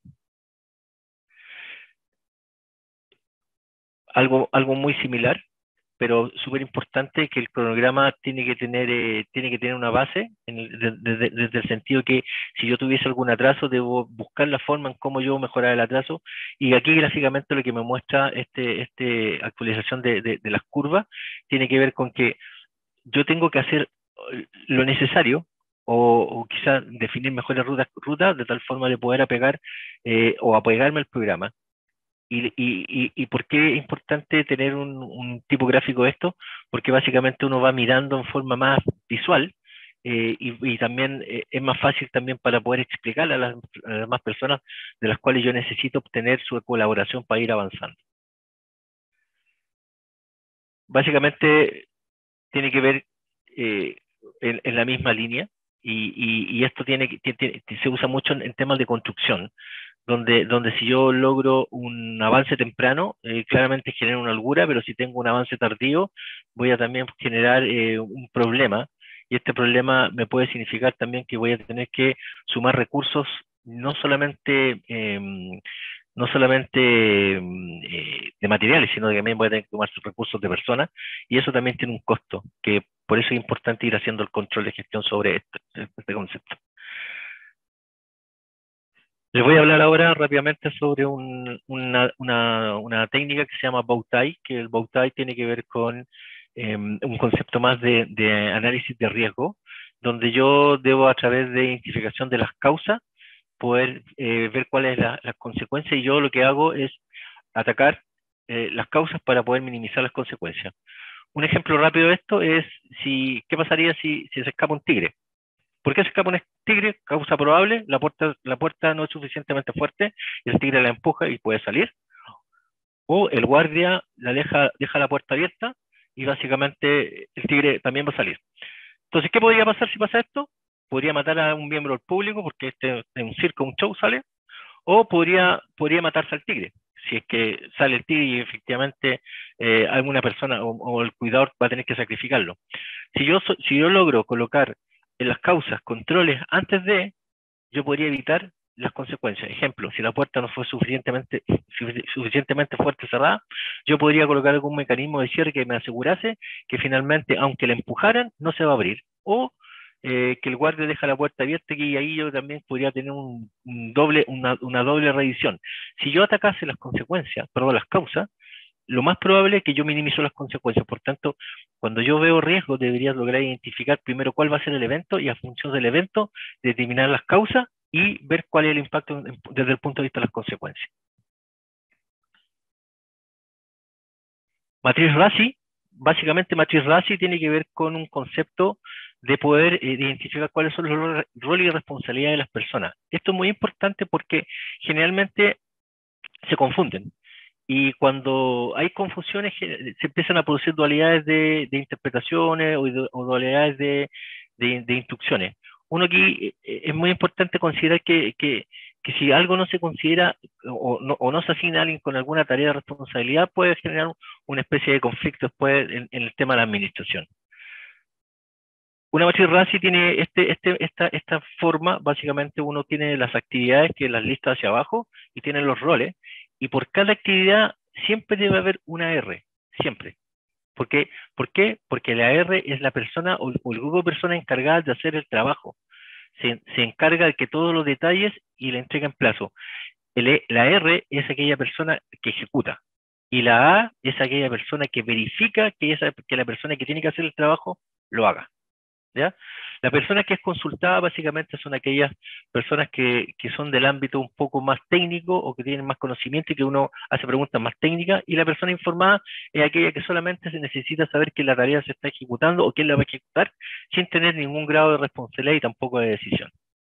Algo, algo muy similar, pero súper importante, que el cronograma tiene que tener, eh, tiene que tener una base, en el, desde, desde el sentido que si yo tuviese algún atraso, debo buscar la forma en cómo yo mejorar el atraso. Y aquí gráficamente lo que me muestra este, este actualización de, de, de las curvas tiene que ver con que yo tengo que hacer lo necesario, o, o quizás definir mejores rutas, rutas de tal forma de poder apegar eh, o apegarme al programa. ¿Y, y, y por qué es importante tener un, un tipo gráfico de esto? Porque básicamente uno va mirando en forma más visual, eh, y, y también eh, es más fácil también para poder explicarle a las, a las demás personas de las cuales yo necesito obtener su colaboración para ir avanzando. Básicamente tiene que ver eh, en, en la misma línea, y, y, y esto tiene, tiene, se usa mucho en, en temas de construcción. Donde, donde si yo logro un avance temprano, eh, claramente genero una holgura, pero si tengo un avance tardío, voy a también generar eh, un problema, y este problema me puede significar también que voy a tener que sumar recursos, no solamente, eh, no solamente eh, de materiales, sino que también voy a tener que sumar recursos de personas, y eso también tiene un costo, que por eso es importante ir haciendo el control de gestión sobre este, este concepto. Les voy a hablar ahora rápidamente sobre un, una, una, una técnica que se llama bow tie, que el bow tie tiene que ver con eh, un concepto más de, de análisis de riesgo, donde yo debo, a través de identificación de las causas, poder eh, ver cuáles son la, las consecuencias, y yo lo que hago es atacar eh, las causas para poder minimizar las consecuencias. Un ejemplo rápido de esto es, si, ¿qué pasaría si, si se escapa un tigre? ¿Por qué se escapa un tigre? Causa probable, la puerta, la puerta no es suficientemente fuerte y el tigre la empuja y puede salir. O el guardia la deja, deja la puerta abierta y básicamente el tigre también va a salir. Entonces, ¿qué podría pasar si pasa esto? Podría matar a un miembro del público, porque este es un circo, un show sale, o podría, podría matarse al tigre. Si es que sale el tigre y efectivamente eh, alguna persona o, o el cuidador va a tener que sacrificarlo. Si yo, si yo logro colocar en las causas controles antes de, yo podría evitar las consecuencias. Ejemplo, si la puerta no fue suficientemente, suficientemente fuerte cerrada, yo podría colocar algún mecanismo de cierre que me asegurase que finalmente, aunque la empujaran, no se va a abrir. O eh, que el guardia deja la puerta abierta, y ahí yo también podría tener un, un doble, una, una doble revisión. Si yo atacase las consecuencias, perdón, las causas, lo más probable es que yo minimizo las consecuencias. Por tanto, cuando yo veo riesgo, debería lograr identificar primero cuál va a ser el evento, y a función del evento, determinar las causas y ver cuál es el impacto desde el punto de vista de las consecuencias. Matriz RACI, básicamente Matriz RACI tiene que ver con un concepto de poder eh, identificar cuáles son los roles y responsabilidades de las personas. Esto es muy importante porque generalmente se confunden. Y cuando hay confusiones, se empiezan a producir dualidades de, de interpretaciones o, de, o dualidades de, de, de, instrucciones. Uno aquí es muy importante considerar que, que, que si algo no se considera o no, o no se asigna a alguien con alguna tarea de responsabilidad, puede generar una especie de conflicto después en, en el tema de la administración. Una matriz RACI tiene este, este, esta, esta forma. Básicamente uno tiene las actividades, que las lista hacia abajo, y tiene los roles, y por cada actividad siempre debe haber una R, siempre. ¿Por qué? ¿Por qué? Porque la R es la persona o, o el grupo de personas encargadas de hacer el trabajo. Se, se encarga de que todos los detalles y la entrega en plazo. El, la R es aquella persona que ejecuta, y la A es aquella persona que verifica que, esa, que la persona que tiene que hacer el trabajo lo haga. ¿Ya? La persona que es consultada básicamente son aquellas personas que, que son del ámbito un poco más técnico, o que tienen más conocimiento y que uno hace preguntas más técnicas, y la persona informada es aquella que solamente se necesita saber que la tarea se está ejecutando o quién la va a ejecutar, sin tener ningún grado de responsabilidad y tampoco de decisión.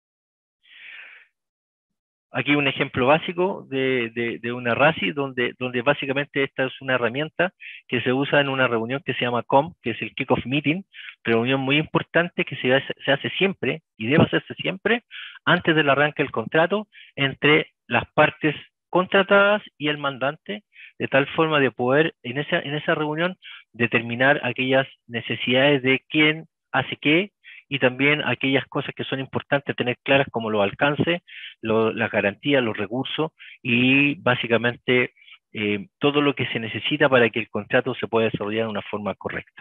Aquí un ejemplo básico de, de, de una RACI, donde, donde básicamente esta es una herramienta que se usa en una reunión que se llama C O M, que es el Kick-Off Meeting, reunión muy importante que se hace, se hace siempre, y debe hacerse siempre, antes del arranque del contrato, entre las partes contratadas y el mandante, de tal forma de poder en esa, en esa reunión determinar aquellas necesidades de quién hace qué, y también aquellas cosas que son importantes tener claras, como los alcances, lo, las garantías, los recursos, y básicamente eh, todo lo que se necesita para que el contrato se pueda desarrollar de una forma correcta.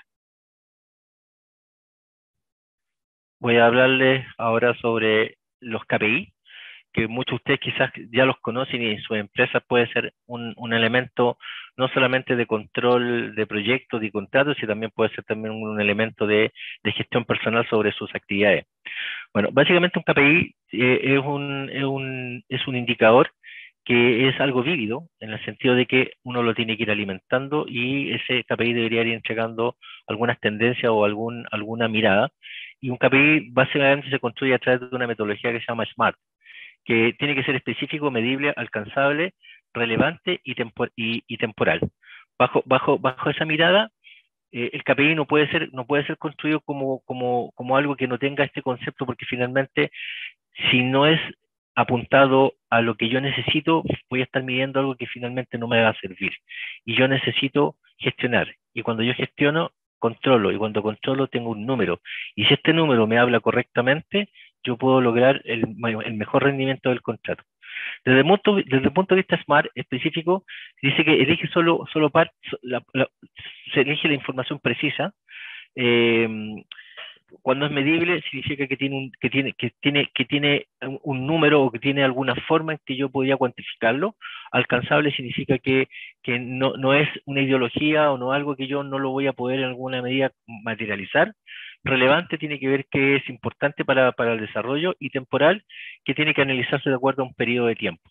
Voy a hablarles ahora sobre los K P I, que muchos de ustedes quizás ya los conocen, y en sus empresas puede ser un, un elemento no solamente de control de proyectos y contratos, sino también puede ser también un elemento de, de gestión personal sobre sus actividades. Bueno, básicamente un K P I eh, es, un, es, un, es un indicador que es algo vívido, en el sentido de que uno lo tiene que ir alimentando, y ese K P I debería ir entregando algunas tendencias o algún, alguna mirada. Y un K P I básicamente se construye a través de una metodología que se llama SMART, que tiene que ser específico, medible, alcanzable, relevante y, tempor y, y temporal. Bajo, bajo, bajo esa mirada, eh, el K P I no puede ser, no puede ser construido como, como, como algo que no tenga este concepto, porque finalmente, si no es apuntado a lo que yo necesito, voy a estar midiendo algo que finalmente no me va a servir. Y yo necesito gestionar. Y cuando yo gestiono, controlo. Y cuando controlo, tengo un número. Y si este número me habla correctamente, yo puedo lograr el, el mejor rendimiento del contrato. Desde el, punto, desde el punto de vista SMART específico, dice que elige solo, solo part, la, la, se elige la información precisa. Eh, cuando es medible, significa que tiene, un, que, tiene, que, tiene, que tiene un número, o que tiene alguna forma en que yo podría cuantificarlo. Alcanzable significa que, que no, no es una ideología, o no algo que yo no lo voy a poder en alguna medida materializar. relevante tiene que ver qué es importante para, para el desarrollo, y temporal, que tiene que analizarse de acuerdo a un periodo de tiempo.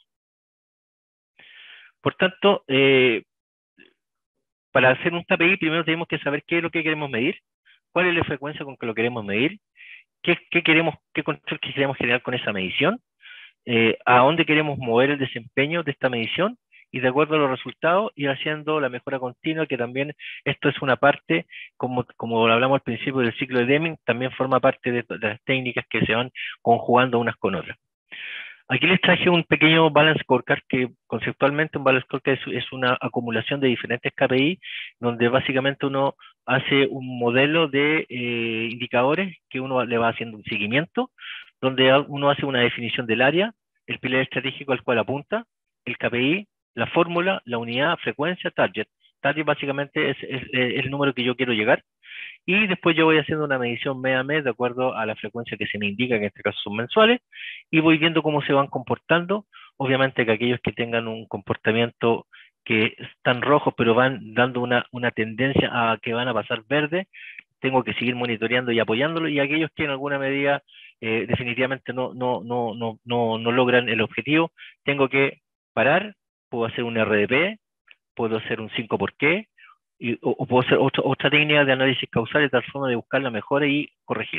Por tanto, eh, para hacer un K P I, primero tenemos que saber qué es lo que queremos medir, cuál es la frecuencia con que lo queremos medir, qué, qué queremos, qué control que queremos generar con esa medición, eh, a dónde queremos mover el desempeño de esta medición, y de acuerdo a los resultados ir haciendo la mejora continua, que también esto es una parte, como, como hablamos al principio del ciclo de Deming, también forma parte de, de las técnicas que se van conjugando unas con otras. Aquí les traje un pequeño balance scorecard, que conceptualmente un balance scorecard es, es una acumulación de diferentes K P I, donde básicamente uno hace un modelo de eh, indicadores que uno le va haciendo un seguimiento, donde uno hace una definición del área, el pilar estratégico al cual apunta, el K P I, la fórmula, la unidad, frecuencia, target. Target básicamente es, es, es el número que yo quiero llegar, y después yo voy haciendo una medición mes a mes de acuerdo a la frecuencia que se me indica, que en este caso son mensuales, y voy viendo cómo se van comportando. Obviamente que aquellos que tengan un comportamiento que están rojos, pero van dando una, una tendencia a que van a pasar verde, tengo que seguir monitoreando y apoyándolo, y aquellos que en alguna medida eh, definitivamente no, no, no, no, no, no logran el objetivo, tengo que parar, puedo hacer un R D P, puedo hacer un cinco por qué, y, o, o, puedo hacer otra, otra técnica de análisis causal, de tal forma de buscar la mejora y corregir.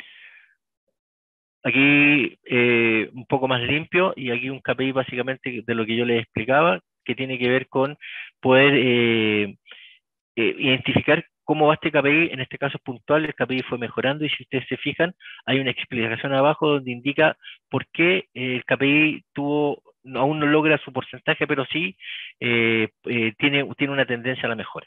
Aquí eh, un poco más limpio, y aquí un K P I básicamente de lo que yo les explicaba, que tiene que ver con poder eh, eh, identificar cómo va este K P I. En este caso puntual, el K P I fue mejorando, y si ustedes se fijan, hay una explicación abajo donde indica por qué el K P I tuvo, aún no logra su porcentaje, pero sí eh, eh, tiene, tiene una tendencia a la mejora.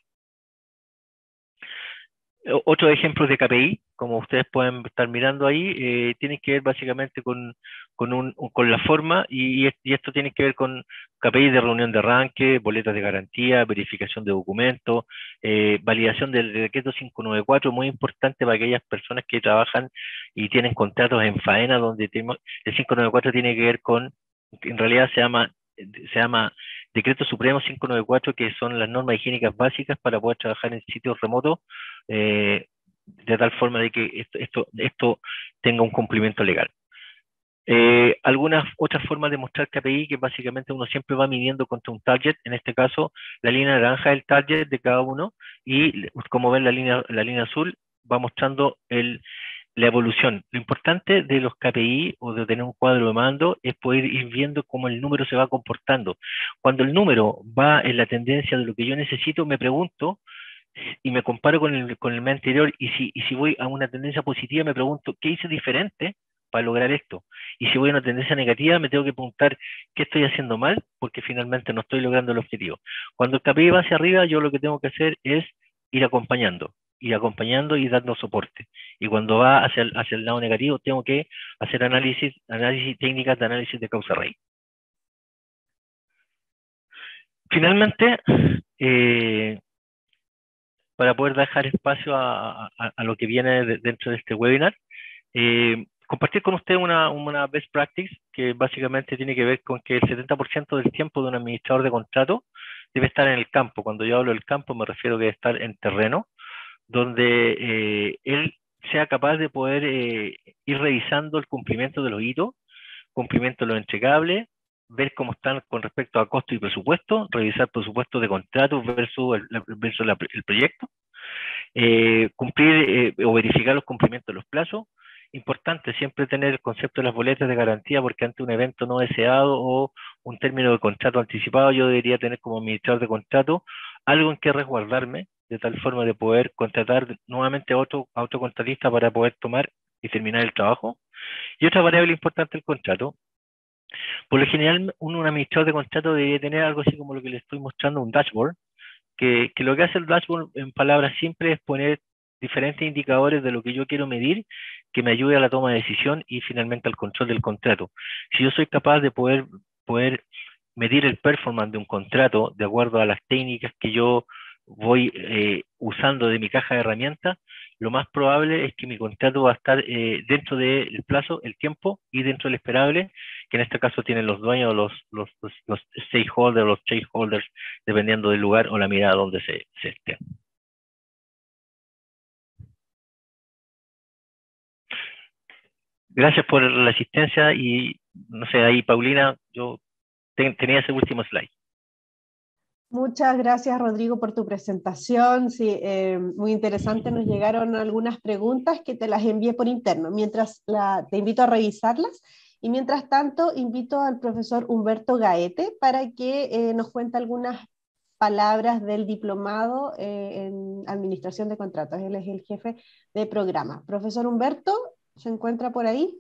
Otros ejemplos de K P I, como ustedes pueden estar mirando ahí, eh, tienen que ver básicamente con, con, un, con la forma, y, y esto tiene que ver con K P I de reunión de arranque, boletas de garantía, verificación de documentos, eh, validación del decreto quinientos noventa y cuatro, muy importante para aquellas personas que trabajan y tienen contratos en faena, donde tenemos, el quinientos noventa y cuatro tiene que ver con, en realidad se llama, se llama Decreto Supremo quinientos noventa y cuatro, que son las normas higiénicas básicas para poder trabajar en sitios remotos, eh, de tal forma de que esto, esto, esto tenga un cumplimiento legal. Eh, algunas otras formas de mostrar K P I, que básicamente uno siempre va midiendo contra un target, en este caso la línea naranja es el target de cada uno, y como ven la línea, la línea azul va mostrando el, la evolución. Lo importante de los K P I o de tener un cuadro de mando es poder ir viendo cómo el número se va comportando. Cuando el número va en la tendencia de lo que yo necesito, me pregunto y me comparo con el, con el mes anterior, y si, y si voy a una tendencia positiva, me pregunto qué hice diferente para lograr esto. Y si voy a una tendencia negativa, me tengo que preguntar qué estoy haciendo mal, porque finalmente no estoy logrando el objetivo. Cuando el K P I va hacia arriba, yo lo que tengo que hacer es ir acompañando, ir acompañando y dando soporte. Y cuando va hacia el, hacia el lado negativo, tengo que hacer análisis, análisis técnicas de análisis de causa-raíz. Finalmente, eh, para poder dejar espacio a, a, a lo que viene de, dentro de este webinar, eh, compartir con usted una, una best practice que básicamente tiene que ver con que el setenta por ciento del tiempo de un administrador de contrato debe estar en el campo. Cuando yo hablo del campo, me refiero a que estar en terreno, donde eh, él sea capaz de poder eh, ir revisando el cumplimiento de los hitos, cumplimiento de los entregables, ver cómo están con respecto a costo y presupuesto, revisar presupuestos de contratos versus el, versus la, el proyecto, eh, cumplir eh, o verificar los cumplimientos de los plazos. Importante siempre tener el concepto de las boletas de garantía, porque ante un evento no deseado o un término de contrato anticipado, yo debería tener como administrador de contrato algo en que resguardarme, de tal forma de poder contratar nuevamente a otro, a otro contratista para poder tomar y terminar el trabajo. Y otra variable importante del contrato: por lo general, un, un administrador de contrato debe tener algo así como lo que les estoy mostrando, un dashboard, que, que lo que hace el dashboard, en palabras simples, es poner diferentes indicadores de lo que yo quiero medir, que me ayude a la toma de decisión y finalmente al control del contrato. Si yo soy capaz de poder, poder medir el performance de un contrato de acuerdo a las técnicas que yo voy eh, usando de mi caja de herramientas, lo más probable es que mi contrato va a estar eh, dentro del plazo, el tiempo, y dentro del esperable, que en este caso tienen los dueños, los, los, los, los stakeholders, los stakeholders, dependiendo del lugar o la mirada donde se, se esté. gracias por la asistencia y, no sé, ahí Paulina, yo ten, tenía ese último slide. Muchas gracias, Rodrigo, por tu presentación. Sí, eh, muy interesante. Nos llegaron algunas preguntas que te las envié por interno. Mientras la, te invito a revisarlas y mientras tanto invito al profesor Humberto Gaete para que eh, nos cuente algunas palabras del diplomado eh, en Administración de Contratos. Él es el jefe de programa. Profesor Humberto, ¿se encuentra por ahí?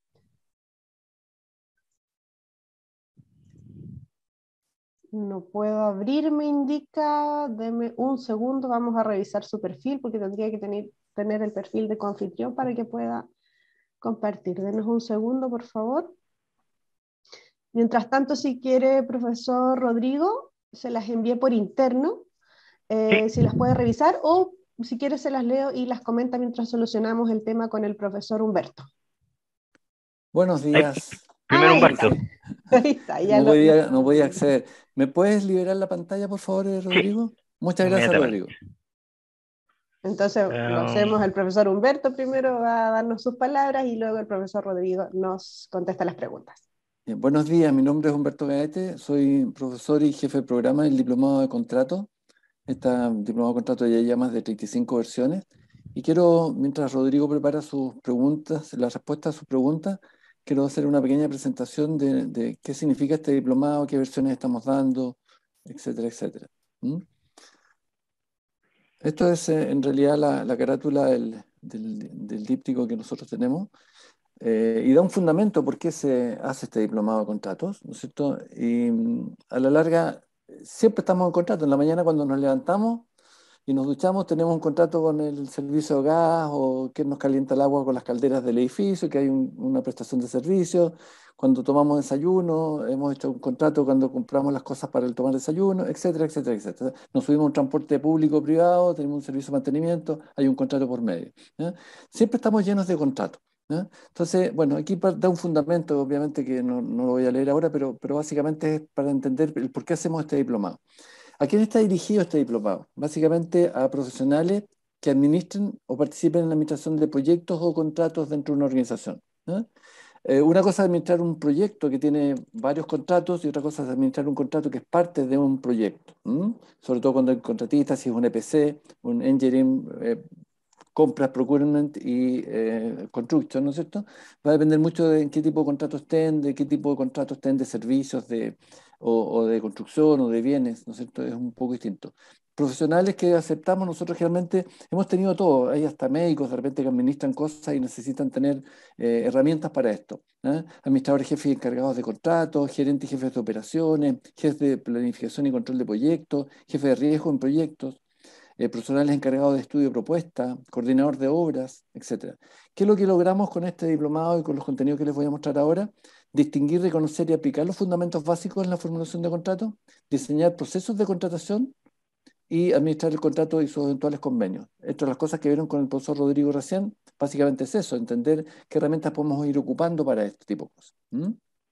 No puedo abrir, me indica. Deme un segundo, vamos a revisar su perfil porque tendría que tener, tener el perfil de coanfitrión para que pueda compartir. Denos un segundo, por favor. Mientras tanto, si quiere, profesor Rodrigo, se las envié por interno, eh, Sí, si las puede revisar, o si quiere se las leo y las comenta mientras solucionamos el tema con el profesor Humberto. Buenos ahí, días. primero Ahí está, Humberto. ahí está, ya No lo, lo podía, no estamos podía viendo. acceder. ¿Me puedes liberar la pantalla, por favor, eh, Sí, Rodrigo? Muchas gracias, inmediatamente. Rodrigo. Entonces lo hacemos, Um, el profesor Humberto primero va a darnos sus palabras y luego el profesor Rodrigo nos contesta las preguntas. Bien, buenos días, mi nombre es Humberto Gaete, soy profesor y jefe de programa del Diplomado de Contrato. Este Diplomado de Contrato ya lleva más de treinta y cinco versiones. Y quiero, mientras Rodrigo prepara sus preguntas, las respuestas a sus preguntas, quiero hacer una pequeña presentación de, de qué significa este diplomado, qué versiones estamos dando, etcétera, etcétera. ¿Mm? Esto es eh, en realidad la, la carátula del, del, del díptico que nosotros tenemos eh, y da un fundamento por qué se hace este diplomado de contratos, ¿no es cierto? Y mm, a la larga siempre estamos en contrato. En la mañana cuando nos levantamos y nos duchamos tenemos un contrato con el servicio de gas o que nos calienta el agua con las calderas del edificio, que hay un, una prestación de servicio. Cuando tomamos desayuno, hemos hecho un contrato cuando compramos las cosas para el tomar desayuno, etcétera, etcétera, etcétera. Nos subimos a un transporte público o privado, tenemos un servicio de mantenimiento, hay un contrato por medio, ¿ya? Siempre estamos llenos de contratos, ¿ya? Entonces, bueno, aquí da un fundamento, obviamente que no, no lo voy a leer ahora, pero, pero básicamente es para entender el por qué hacemos este diplomado. ¿A quién está dirigido este diplomado? Básicamente a profesionales que administren o participen en la administración de proyectos o contratos dentro de una organización, ¿no? Eh, una cosa es administrar un proyecto que tiene varios contratos y otra cosa es administrar un contrato que es parte de un proyecto, ¿no? Sobre todo cuando el contratista, si es un E P C, un engineering, eh, compras, procurement y eh, construction, ¿no es cierto? Va a depender mucho de en qué tipo de contratos estén, de qué tipo de contratos estén de servicios de, o, o de construcción o de bienes, ¿no es cierto? Es un poco distinto. Profesionales que aceptamos, nosotros realmente hemos tenido todo, hay hasta médicos de repente que administran cosas y necesitan tener eh, herramientas para esto, ¿eh? Administradores, jefes y encargados de contratos, gerentes y jefes de operaciones, jefes de planificación y control de proyectos, jefes de riesgo en proyectos, eh, profesionales encargados de estudio de propuesta, coordinador de obras, etcétera. ¿Qué es lo que logramos con este diplomado y con los contenidos que les voy a mostrar ahora? Distinguir, reconocer y aplicar los fundamentos básicos en la formulación de contratos, diseñar procesos de contratación y administrar el contrato y sus eventuales convenios. Estas son las cosas que vieron con el profesor Rodrigo recién. Básicamente es eso, entender qué herramientas podemos ir ocupando para este tipo de cosas. ¿Mm?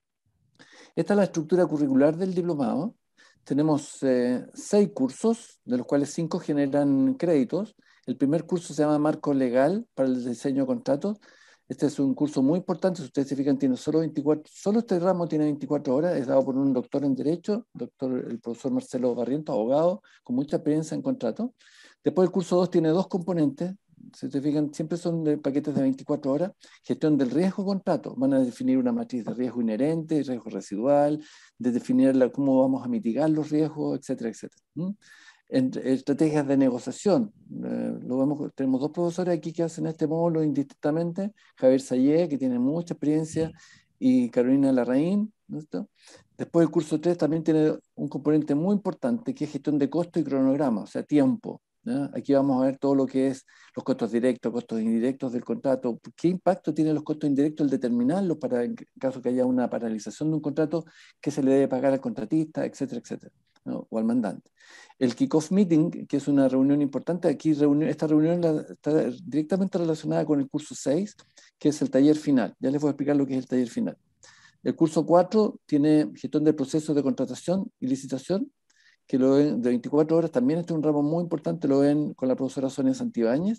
Esta es la estructura curricular del diplomado. Tenemos eh, seis cursos, de los cuales cinco generan créditos. El primer curso se llama Marco Legal para el diseño de contratos. Este es un curso muy importante, si ustedes se fijan, tiene solo veinticuatro, solo este ramo tiene veinticuatro horas, es dado por un doctor en Derecho, doctor, el profesor Marcelo Barriento, abogado, con mucha experiencia en contratos. Después el curso dos tiene dos componentes, si te fijan, siempre son de paquetes de veinticuatro horas. Gestión del riesgo contrato. Van a definir una matriz de riesgo inherente, riesgo residual, de definir la, cómo vamos a mitigar los riesgos, etcétera, etcétera. ¿Mm? En, estrategias de negociación. Eh, lo vemos, tenemos dos profesores aquí que hacen este módulo indistintamente. Javier Sayé, que tiene mucha experiencia, y Carolina Larraín, ¿no? Después el curso tres también tiene un componente muy importante, que es gestión de costo y cronograma, o sea, tiempo. ¿Ya? Aquí vamos a ver todo lo que es los costos directos, costos indirectos del contrato, qué impacto tienen los costos indirectos al determinarlos para en caso que haya una paralización de un contrato, qué se le debe pagar al contratista, etcétera, etcétera, ¿no? O al mandante. El kick-off meeting, que es una reunión importante, aquí reunión, esta reunión la, está directamente relacionada con el curso seis, que es el taller final. Ya les voy a explicar lo que es el taller final. El curso cuatro tiene gestión de procesos de contratación y licitación, que lo ven de veinticuatro horas, también este es un ramo muy importante, lo ven con la profesora Sonia Santibáñez.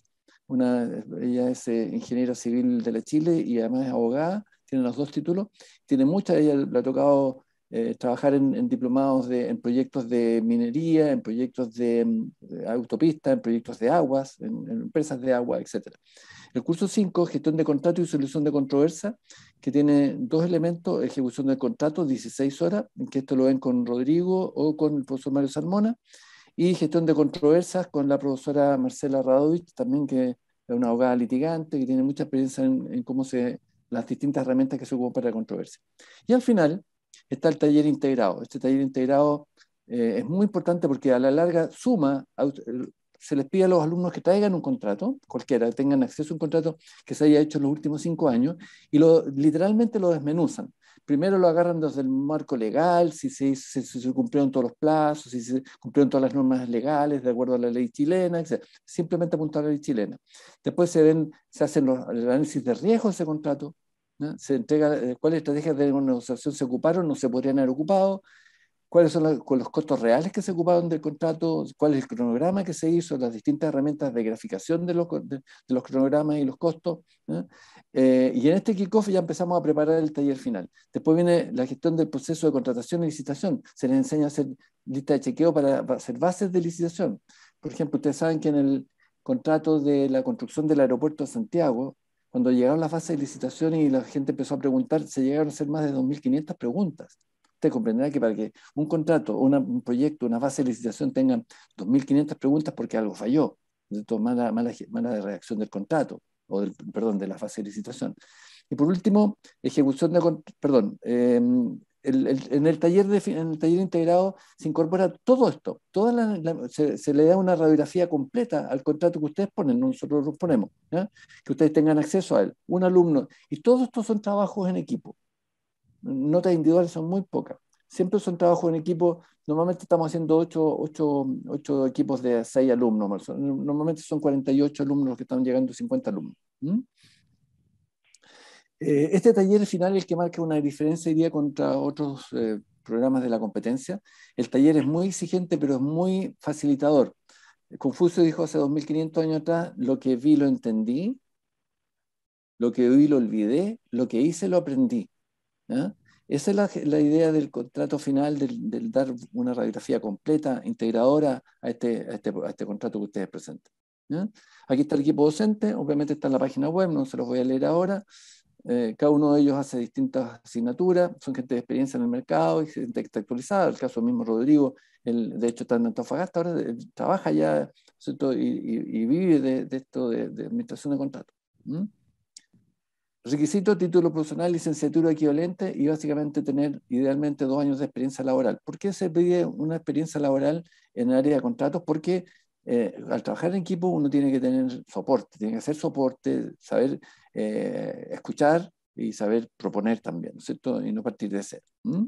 una, ella es eh, ingeniera civil de la Chile y además es abogada, tiene los dos títulos, tiene mucha, ella le ha tocado eh, trabajar en, en diplomados, de, en proyectos de minería, en proyectos de, de autopistas, en proyectos de aguas, en, en empresas de agua, etcétera. El curso cinco, gestión de contrato y solución de controversia, que tiene dos elementos: ejecución del contrato, dieciséis horas, en que esto lo ven con Rodrigo o con el profesor Mario Salmona, y gestión de controversias con la profesora Marcela Radovich, también, que es una abogada litigante, que tiene mucha experiencia en, en cómo se, las distintas herramientas que se ocupan para la controversia. Y al final está el taller integrado. Este taller integrado eh, es muy importante porque a la larga suma, se les pide a los alumnos que traigan un contrato, cualquiera, que tengan acceso a un contrato que se haya hecho en los últimos cinco años, y lo, literalmente lo desmenuzan. Primero lo agarran desde el marco legal, si se, si, si se cumplieron todos los plazos, si se cumplieron todas las normas legales de acuerdo a la ley chilena, etcétera. Simplemente apuntar a la ley chilena. Después se, ven, se hacen los, el análisis de riesgo de ese contrato, ¿no? Se entrega eh, cuáles estrategias de negociación se ocuparon, no se podrían haber ocupado, cuáles son los, los costos reales que se ocuparon del contrato, cuál es el cronograma que se hizo, las distintas herramientas de graficación de los, de, de los cronogramas y los costos. ¿eh? Eh, y en este kickoff ya empezamos a preparar el taller final. Después viene la gestión del proceso de contratación y licitación. Se les enseña a hacer lista de chequeo para, para hacer bases de licitación. Por ejemplo, ustedes saben que en el contrato de la construcción del aeropuerto de Santiago, cuando llegaron las fases de licitación y la gente empezó a preguntar, se llegaron a hacer más de dos mil quinientas preguntas. Usted comprenderá que para que un contrato, una, un proyecto, una fase de licitación tengan dos mil quinientas preguntas, porque algo falló, de mala, mala, mala redacción del contrato, o del, perdón, de la fase de licitación. Y por último, ejecución de, perdón, eh, el, el, en, el taller de, en el taller integrado se incorpora todo esto, toda la, la, se, se le da una radiografía completa al contrato que ustedes ponen, nosotros lo ponemos, ¿ya? Que ustedes tengan acceso a él, un alumno, y todos estos son trabajos en equipo. Notas individuales son muy pocas. Siempre son trabajos en equipo. Normalmente estamos haciendo ocho, ocho, ocho equipos de seis alumnos. Normalmente son cuarenta y ocho alumnos los que están llegando a cincuenta alumnos. ¿Mm? Eh, este taller final es el que marca una diferencia, diría, contra otros eh, programas de la competencia. El taller es muy exigente, pero es muy facilitador. Confucio dijo hace dos mil quinientos años atrás: lo que vi lo entendí, lo que vi lo olvidé, lo que hice lo aprendí. ¿eh? Esa es la, la idea del contrato final, del, del dar una radiografía completa, integradora a este, a este, a este contrato que ustedes presentan. ¿eh? Aquí está el equipo docente, obviamente está en la página web, no se los voy a leer ahora. Eh, cada uno de ellos hace distintas asignaturas, son gente de experiencia en el mercado y gente que está actualizada. El caso mismo Rodrigo, él, de hecho está en Antofagasta, ahora él trabaja ya, ¿cierto? Y, y, y vive de, de esto de, de administración de contratos. ¿Mm? Requisito: título profesional, licenciatura equivalente y básicamente tener idealmente dos años de experiencia laboral. ¿Por qué se pide una experiencia laboral en el área de contratos? Porque eh, al trabajar en equipo uno tiene que tener soporte, tiene que hacer soporte, saber eh, escuchar y saber proponer también, ¿no es cierto? Y no partir de cero. ¿Mm?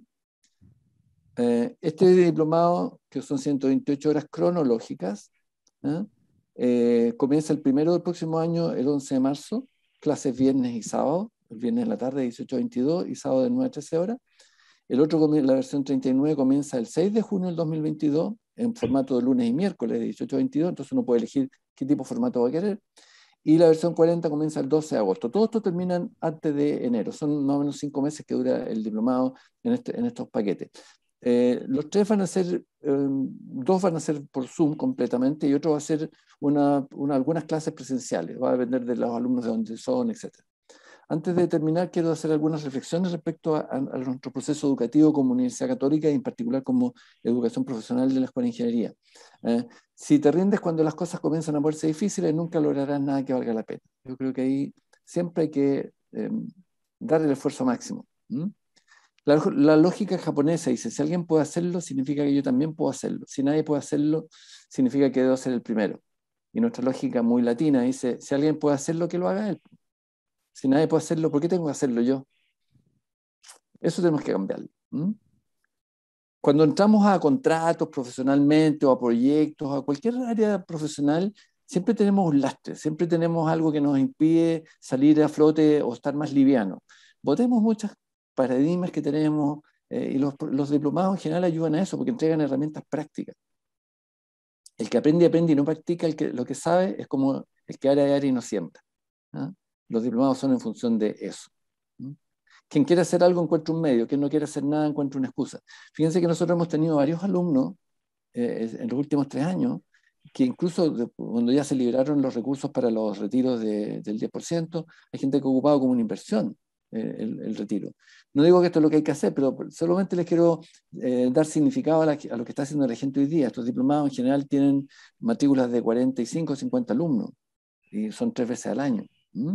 Eh, este diplomado, que son ciento veintiocho horas cronológicas, ¿eh? Eh, comienza el primero del próximo año, el once de marzo, clases viernes y sábado, el viernes en la tarde de dieciocho a veintidós y sábado de nueve a trece horas. El otro, la versión treinta y nueve, comienza el seis de junio del dos mil veintidós en formato de lunes y miércoles de dieciocho a veintidós, entonces uno puede elegir qué tipo de formato va a querer. Y la versión cuarenta comienza el doce de agosto. Todo esto termina antes de enero. Son más o menos cinco meses que dura el diplomado en, este, en estos paquetes. Eh, los tres van a ser, eh, dos van a ser por Zoom completamente y otro va a ser una, una, algunas clases presenciales. Va a depender de los alumnos de dónde son, etcétera. Antes de terminar, quiero hacer algunas reflexiones respecto a, a, a nuestro proceso educativo como Universidad Católica y en particular como educación profesional de la Escuela de Ingeniería. Eh, si te rindes cuando las cosas comienzan a ponerse difíciles, nunca lograrás nada que valga la pena. Yo creo que ahí siempre hay que eh, dar el esfuerzo máximo. ¿Mm? La, la lógica japonesa dice: si alguien puede hacerlo, significa que yo también puedo hacerlo. Si nadie puede hacerlo, significa que debo ser el primero. Y nuestra lógica muy latina dice: si alguien puede hacerlo, que lo haga él. Si nadie puede hacerlo, ¿por qué tengo que hacerlo yo? Eso tenemos que cambiarlo. ¿Mm? Cuando entramos a contratos profesionalmente o a proyectos, a cualquier área profesional, siempre tenemos un lastre, siempre tenemos algo que nos impide salir a flote o estar más liviano. Botemos muchos paradigmas que tenemos eh, y los, los diplomados en general ayudan a eso porque entregan herramientas prácticas. El que aprende, aprende y no practica, el que, lo que sabe es como El que ara es ara y no siembra. ¿Ah? Los diplomados son en función de eso. ¿Mm? Quien quiere hacer algo encuentra un medio, quien no quiere hacer nada encuentra una excusa. Fíjense que nosotros hemos tenido varios alumnos eh, en los últimos tres años que incluso de, cuando ya se liberaron los recursos para los retiros de, del diez por ciento, hay gente que ha ocupado como una inversión eh, el, el retiro. No digo que esto es lo que hay que hacer, pero solamente les quiero eh, dar significado a, la, a lo que está haciendo la gente hoy día. Estos diplomados en general tienen matrículas de cuarenta y cinco o cincuenta alumnos y son tres veces al año. ¿Mm?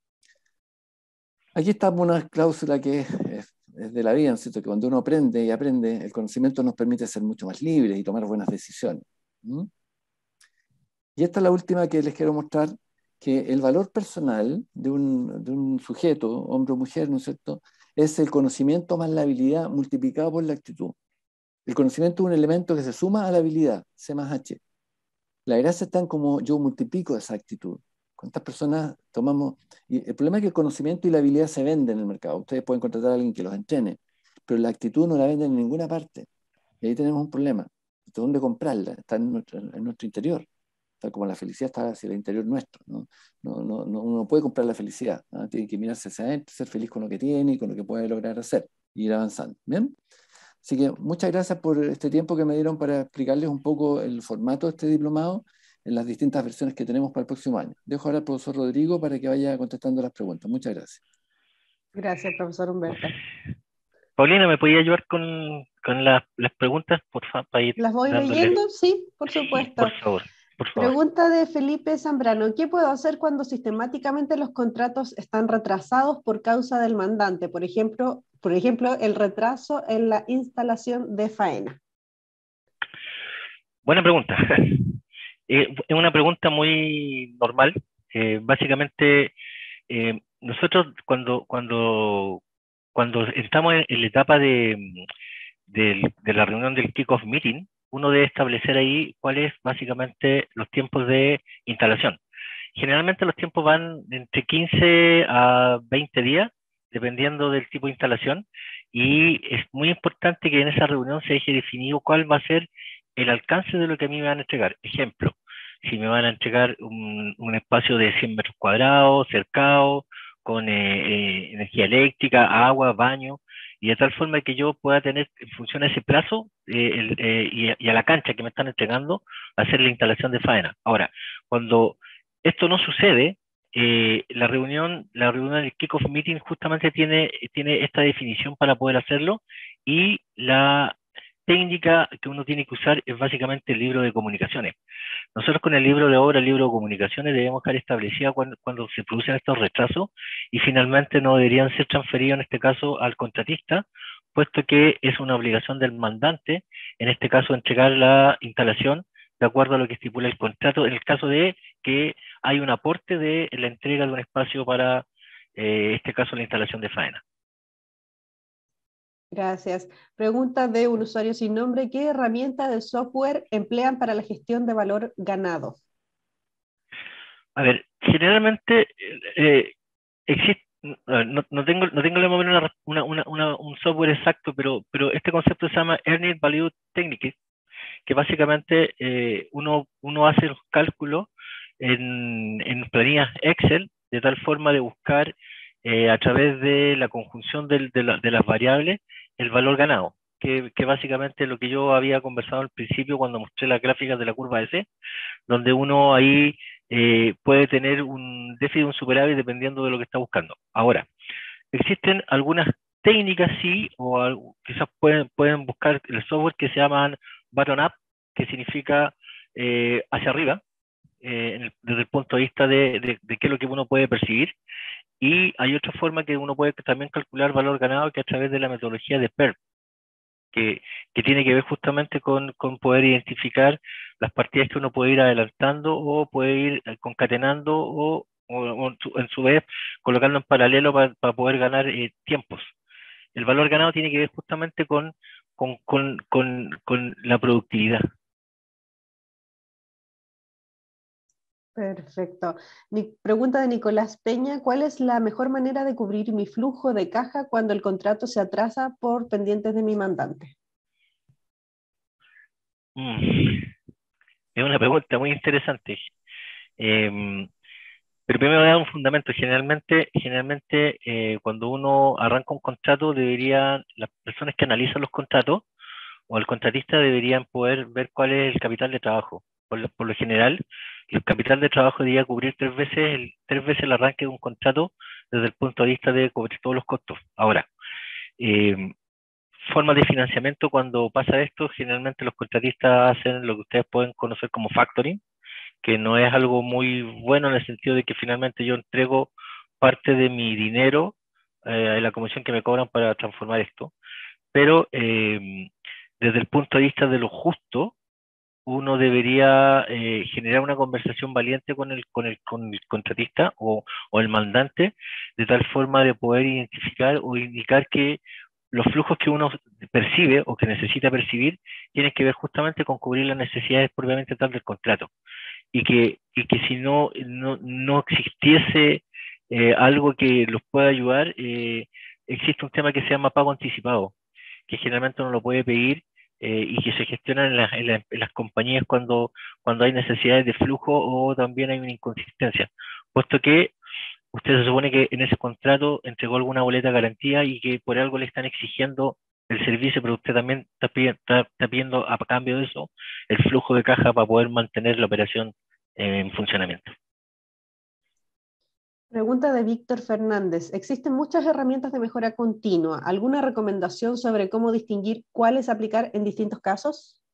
Aquí está una cláusula que es, es, es de la vida, ¿no es cierto? Que cuando uno aprende y aprende, el conocimiento nos permite ser mucho más libres y tomar buenas decisiones. ¿Mm? Y esta es la última que les quiero mostrar, que el valor personal de un, de un sujeto, hombre o mujer, ¿no es cierto?, es el conocimiento más la habilidad multiplicado por la actitud. El conocimiento es un elemento que se suma a la habilidad, C más H. La gracia está en cómo yo multiplico esa actitud. ¿Cuántas personas tomamos? Y el problema es que el conocimiento y la habilidad se venden en el mercado. Ustedes pueden contratar a alguien que los entrene, pero la actitud no la venden en ninguna parte. Y ahí tenemos un problema. ¿Dónde comprarla? Está en nuestro, en nuestro interior. Tal como la felicidad está hacia el interior nuestro. ¿No? No, no, no, uno no puede comprar la felicidad. ¿No? Tiene que mirarse hacia adentro, ser feliz con lo que tiene y con lo que puede lograr hacer. Y ir avanzando. ¿Bien? Así que muchas gracias por este tiempo que me dieron para explicarles un poco el formato de este diplomado en las distintas versiones que tenemos para el próximo año. Dejo ahora al profesor Rodrigo para que vaya contestando las preguntas. Muchas gracias. Gracias, profesor Humberto. Paulina, ¿me podía ayudar con, con la, las preguntas, por favor, para ir ¿Las voy dándole? leyendo? Sí, por supuesto. Por favor, por favor. Pregunta de Felipe Zambrano. ¿Qué puedo hacer cuando sistemáticamente los contratos están retrasados por causa del mandante? Por ejemplo, por ejemplo, el retraso en la instalación de faena. Buena pregunta. eh, es una pregunta muy normal. Eh, básicamente, eh, nosotros cuando, cuando, cuando estamos en, en la etapa de, de, de la reunión del kick-off meeting, uno debe establecer ahí cuáles básicamente los tiempos de instalación. Generalmente los tiempos van entre quince a veinte días, dependiendo del tipo de instalación, y es muy importante que en esa reunión se deje definido cuál va a ser el alcance de lo que a mí me van a entregar. Ejemplo, si me van a entregar un, un espacio de cien metros cuadrados, cercado, con eh, eh, energía eléctrica, agua, baño, y de tal forma que yo pueda tener, en función a ese plazo eh, el, eh, y, a, y a la cancha que me están entregando, hacer la instalación de faena. Ahora, cuando esto no sucede, eh, la reunión, la reunión del kick-off meeting justamente tiene, tiene esta definición para poder hacerlo, y la técnica que uno tiene que usar es básicamente el libro de comunicaciones. Nosotros con el libro de obra, el libro de comunicaciones, debemos estar establecida cuando, cuando se producen estos retrasos, y finalmente no deberían ser transferidos en este caso al contratista, puesto que es una obligación del mandante, en este caso entregar la instalación de acuerdo a lo que estipula el contrato, en el caso de que hay un aporte de la entrega de un espacio para, eh, este caso, la instalación de faena. Gracias. Pregunta de un usuario sin nombre. ¿Qué herramienta de software emplean para la gestión de valor ganado? A ver, generalmente eh, existe, no, no tengo, no tengo una, una, una, una, un software exacto, pero, pero este concepto se llama Earned Value Technique, que básicamente eh, uno, uno hace los cálculos en, en planillas Excel, de tal forma de buscar eh, a través de la conjunción del, de, la, de las variables el valor ganado, que, que básicamente es lo que yo había conversado al principio cuando mostré las gráficas de la curva S, donde uno ahí eh, puede tener un déficit, un superávit, dependiendo de lo que está buscando. Ahora, existen algunas técnicas, sí, o algo, quizás pueden, pueden buscar el software que se llaman bottom-up, que significa eh, hacia arriba, eh, en el, desde el punto de vista de, de, de qué es lo que uno puede percibir. Y hay otra forma que uno puede también calcular valor ganado, que es a través de la metodología de PERP, que, que tiene que ver justamente con, con poder identificar las partidas que uno puede ir adelantando o puede ir concatenando o, o, o en, su, en su vez colocando en paralelo para, para poder ganar eh, tiempos. El valor ganado tiene que ver justamente con, con, con, con, con la productividad. Perfecto. Mi pregunta de Nicolás Peña. ¿Cuál es la mejor manera de cubrir mi flujo de caja cuando el contrato se atrasa por pendientes de mi mandante? Mm. Es una pregunta muy interesante. Eh, pero primero voy a dar un fundamento. Generalmente, generalmente eh, cuando uno arranca un contrato, deberían, las personas que analizan los contratos o el contratista deberían poder ver cuál es el capital de trabajo. Por lo, por lo general, el capital de trabajo debería cubrir tres veces el, tres veces el arranque de un contrato desde el punto de vista de cubrir todos los costos. Ahora, eh, formas de financiamiento cuando pasa esto, generalmente los contratistas hacen lo que ustedes pueden conocer como factoring, que no es algo muy bueno en el sentido de que finalmente yo entrego parte de mi dinero eh, en la comisión que me cobran para transformar esto, pero eh, desde el punto de vista de lo justo, uno debería eh, generar una conversación valiente con el, con el, con el contratista o, o el mandante, de tal forma de poder identificar o indicar que los flujos que uno percibe o que necesita percibir tienen que ver justamente con cubrir las necesidades propiamente tal del contrato. Y que, y que si no, no, no existiese eh, algo que los pueda ayudar, eh, existe un tema que se llama pago anticipado, que generalmente uno lo puede pedir eh, y que se gestiona en, la, en, la, en, las compañías cuando, cuando hay necesidades de flujo o también hay una inconsistencia, puesto que usted se supone que en ese contrato entregó alguna boleta de garantía y que por algo le están exigiendo el servicio, pero usted también está pidiendo, está, está pidiendo a cambio de eso el flujo de caja para poder mantener la operación eh, en funcionamiento. Pregunta de Víctor Fernández. Existen muchas herramientas de mejora continua. ¿Alguna recomendación sobre cómo distinguir cuáles aplicar en distintos casos?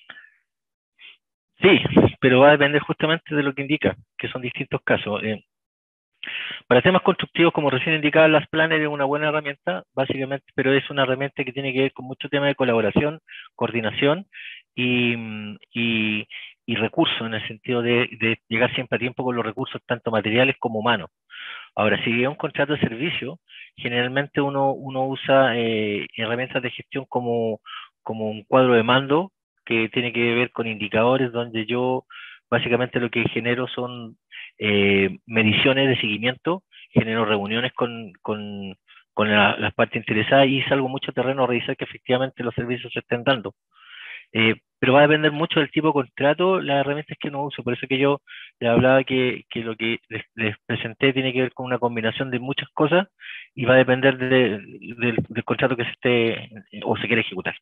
Sí, pero va a depender justamente de lo que indica, que son distintos casos. Eh, Para temas constructivos, como recién indicaba, las Planner es una buena herramienta, básicamente, pero es una herramienta que tiene que ver con mucho tema de colaboración, coordinación y, y, y recursos, en el sentido de, de llegar siempre a tiempo con los recursos, tanto materiales como humanos. Ahora, si es un contrato de servicio, generalmente uno, uno usa eh, herramientas de gestión como, como un cuadro de mando que tiene que ver con indicadores donde yo básicamente lo que genero son eh, mediciones de seguimiento, genero reuniones con, con, con la, las partes interesadas y salgo mucho terreno a revisar que efectivamente los servicios se estén dando. Eh, pero va a depender mucho del tipo de contrato, las herramientas que uno use. Por eso que yo les hablaba que, que lo que les, les, presenté tiene que ver con una combinación de muchas cosas y va a depender de, de, del, del contrato que se esté o se quiere ejecutar.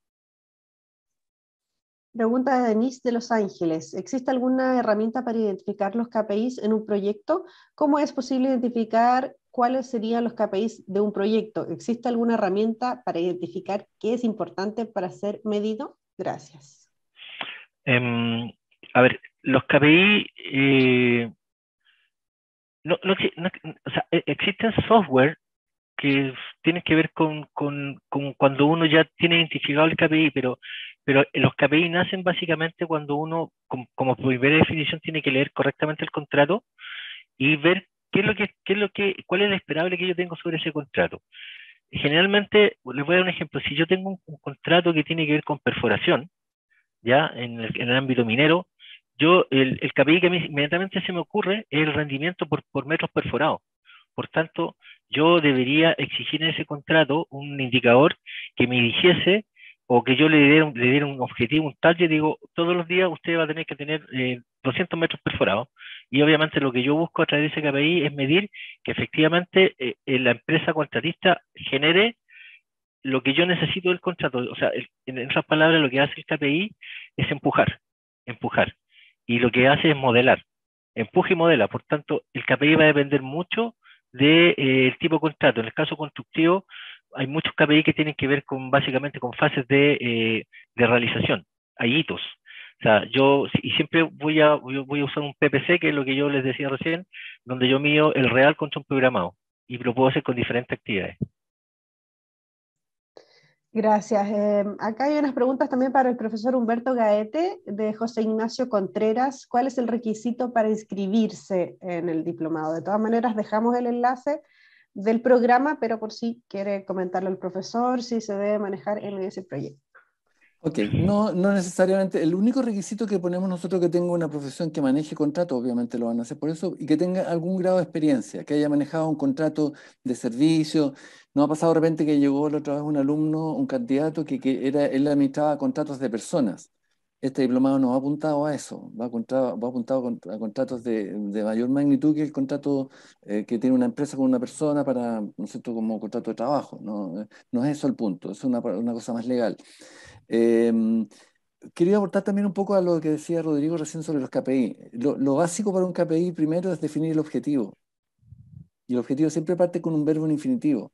Pregunta de Denise de Los Ángeles. ¿Existe alguna herramienta para identificar los K P Is en un proyecto? ¿Cómo es posible identificar cuáles serían los K P Is de un proyecto? ¿Existe alguna herramienta para identificar qué es importante para ser medido? Gracias. Um, a ver, los K P I, eh, no, no, no, o sea, existen software que tienen que ver con, con, con cuando uno ya tiene identificado el K P I, pero, pero los K P I nacen básicamente cuando uno, como, como primera definición, tiene que leer correctamente el contrato y ver qué es lo que, qué es lo que, cuál es el esperable que yo tengo sobre ese contrato. Generalmente, les voy a dar un ejemplo, si yo tengo un, un contrato que tiene que ver con perforación, ya en el, en el ámbito minero, yo el, el K P I que a mí inmediatamente se me ocurre es el rendimiento por, por metros perforados. Por tanto, yo debería exigir en ese contrato un indicador que me dijese o que yo le diera un, le diera un objetivo, un target, digo, todos los días usted va a tener que tener eh, doscientos metros perforados. Y obviamente lo que yo busco a través de ese K P I es medir que efectivamente eh, la empresa contratista genere lo que yo necesito del contrato. O sea, el, en otras palabras, lo que hace el K P I es empujar, empujar. Y lo que hace es modelar. Empuja y modela. Por tanto, el K P I va a depender mucho del de, eh, tipo de contrato. En el caso constructivo, hay muchos K P I que tienen que ver con básicamente con fases de, eh, de realización. Hay hitos. O sea, yo y siempre voy a, voy a usar un P P C, que es lo que yo les decía recién, donde yo mido el real contra un programado. Y lo puedo hacer con diferentes actividades. Gracias. Eh, acá hay unas preguntas también para el profesor Humberto Gaete, de José Ignacio Contreras. ¿Cuál es el requisito para inscribirse en el diplomado? De todas maneras, dejamos el enlace del programa, pero por si quiere comentarle al profesor si se debe manejar en ese proyecto. Ok, no, no necesariamente. El único requisito que ponemos nosotros es que tenga una profesión que maneje contratos, obviamente lo van a hacer por eso, y que tenga algún grado de experiencia, que haya manejado un contrato de servicio. Nos ha pasado de repente que llegó la otra vez un alumno, un candidato, que, que era, él administraba contratos de personas. este diplomado no va apuntado a eso, va apuntado, va apuntado a contratos de, de mayor magnitud que el contrato eh, que tiene una empresa con una persona para, ¿no es cierto?, como contrato de trabajo. No, no es eso el punto, es una, una cosa más legal. Eh, Quería aportar también un poco a lo que decía Rodrigo recién sobre los K P I. Lo, lo básico para un K P I primero es definir el objetivo. Y el objetivo siempre parte con un verbo en infinitivo.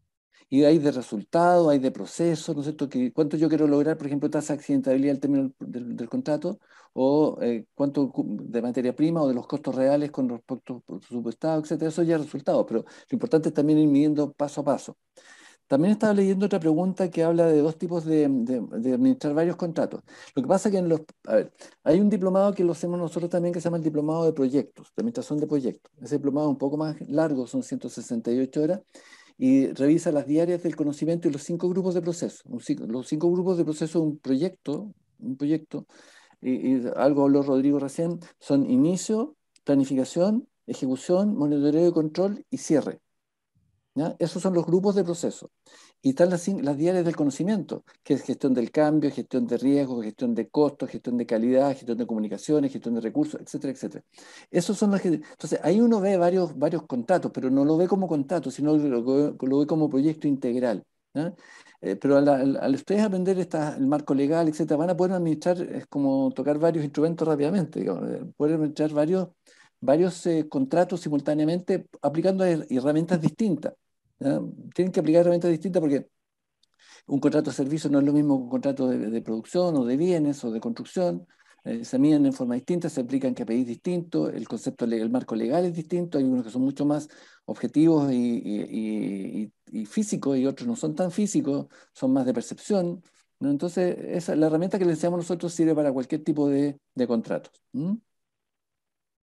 Y hay de resultado, hay de proceso, ¿no es cierto? Que, ¿cuánto yo quiero lograr, por ejemplo, tasa de accidentabilidad al término del, del contrato? O eh, cuánto de materia prima o de los costos reales con respecto al presupuestado, etcétera. Eso ya es resultado, pero lo importante es también ir midiendo paso a paso. También estaba leyendo otra pregunta que habla de dos tipos de, de, de administrar varios contratos. Lo que pasa es que en los, a ver, hay un diplomado que lo hacemos nosotros también que se llama el diplomado de proyectos, de administración de proyectos. Ese diplomado es un poco más largo, son ciento sesenta y ocho horas, y revisa las diarias del conocimiento y los cinco grupos de proceso. Un, los cinco grupos de proceso de un proyecto, un proyecto, y, y algo habló Rodrigo recién, son inicio, planificación, ejecución, monitoreo y control y cierre. ¿Ya? Esos son los grupos de proceso. Y están las, las diarias del conocimiento, que es gestión del cambio, gestión de riesgo, gestión de costos, gestión de calidad, gestión de comunicaciones, gestión de recursos, etcétera, etcétera. Esos son las que... Entonces, ahí uno ve varios, varios contratos, pero no lo ve como contrato, sino lo, lo ve como proyecto integral. ¿Ya? Eh, pero al, al, al ustedes aprender esta, el marco legal, etcétera, van a poder administrar, es como tocar varios instrumentos rápidamente, digamos, poder administrar varios, varios eh, contratos simultáneamente aplicando herramientas distintas. ¿Ya? Tienen que aplicar herramientas distintas porque un contrato de servicio no es lo mismo que un contrato de, de producción o de bienes o de construcción. Eh, se miden en forma distinta, se aplican K P Is distintos, el concepto legal, el marco legal es distinto, hay unos que son mucho más objetivos y, y, y, y físicos y otros no son tan físicos, son más de percepción, ¿no? Entonces, esa, la herramienta que le enseñamos nosotros sirve para cualquier tipo de, de contratos. ¿Mm?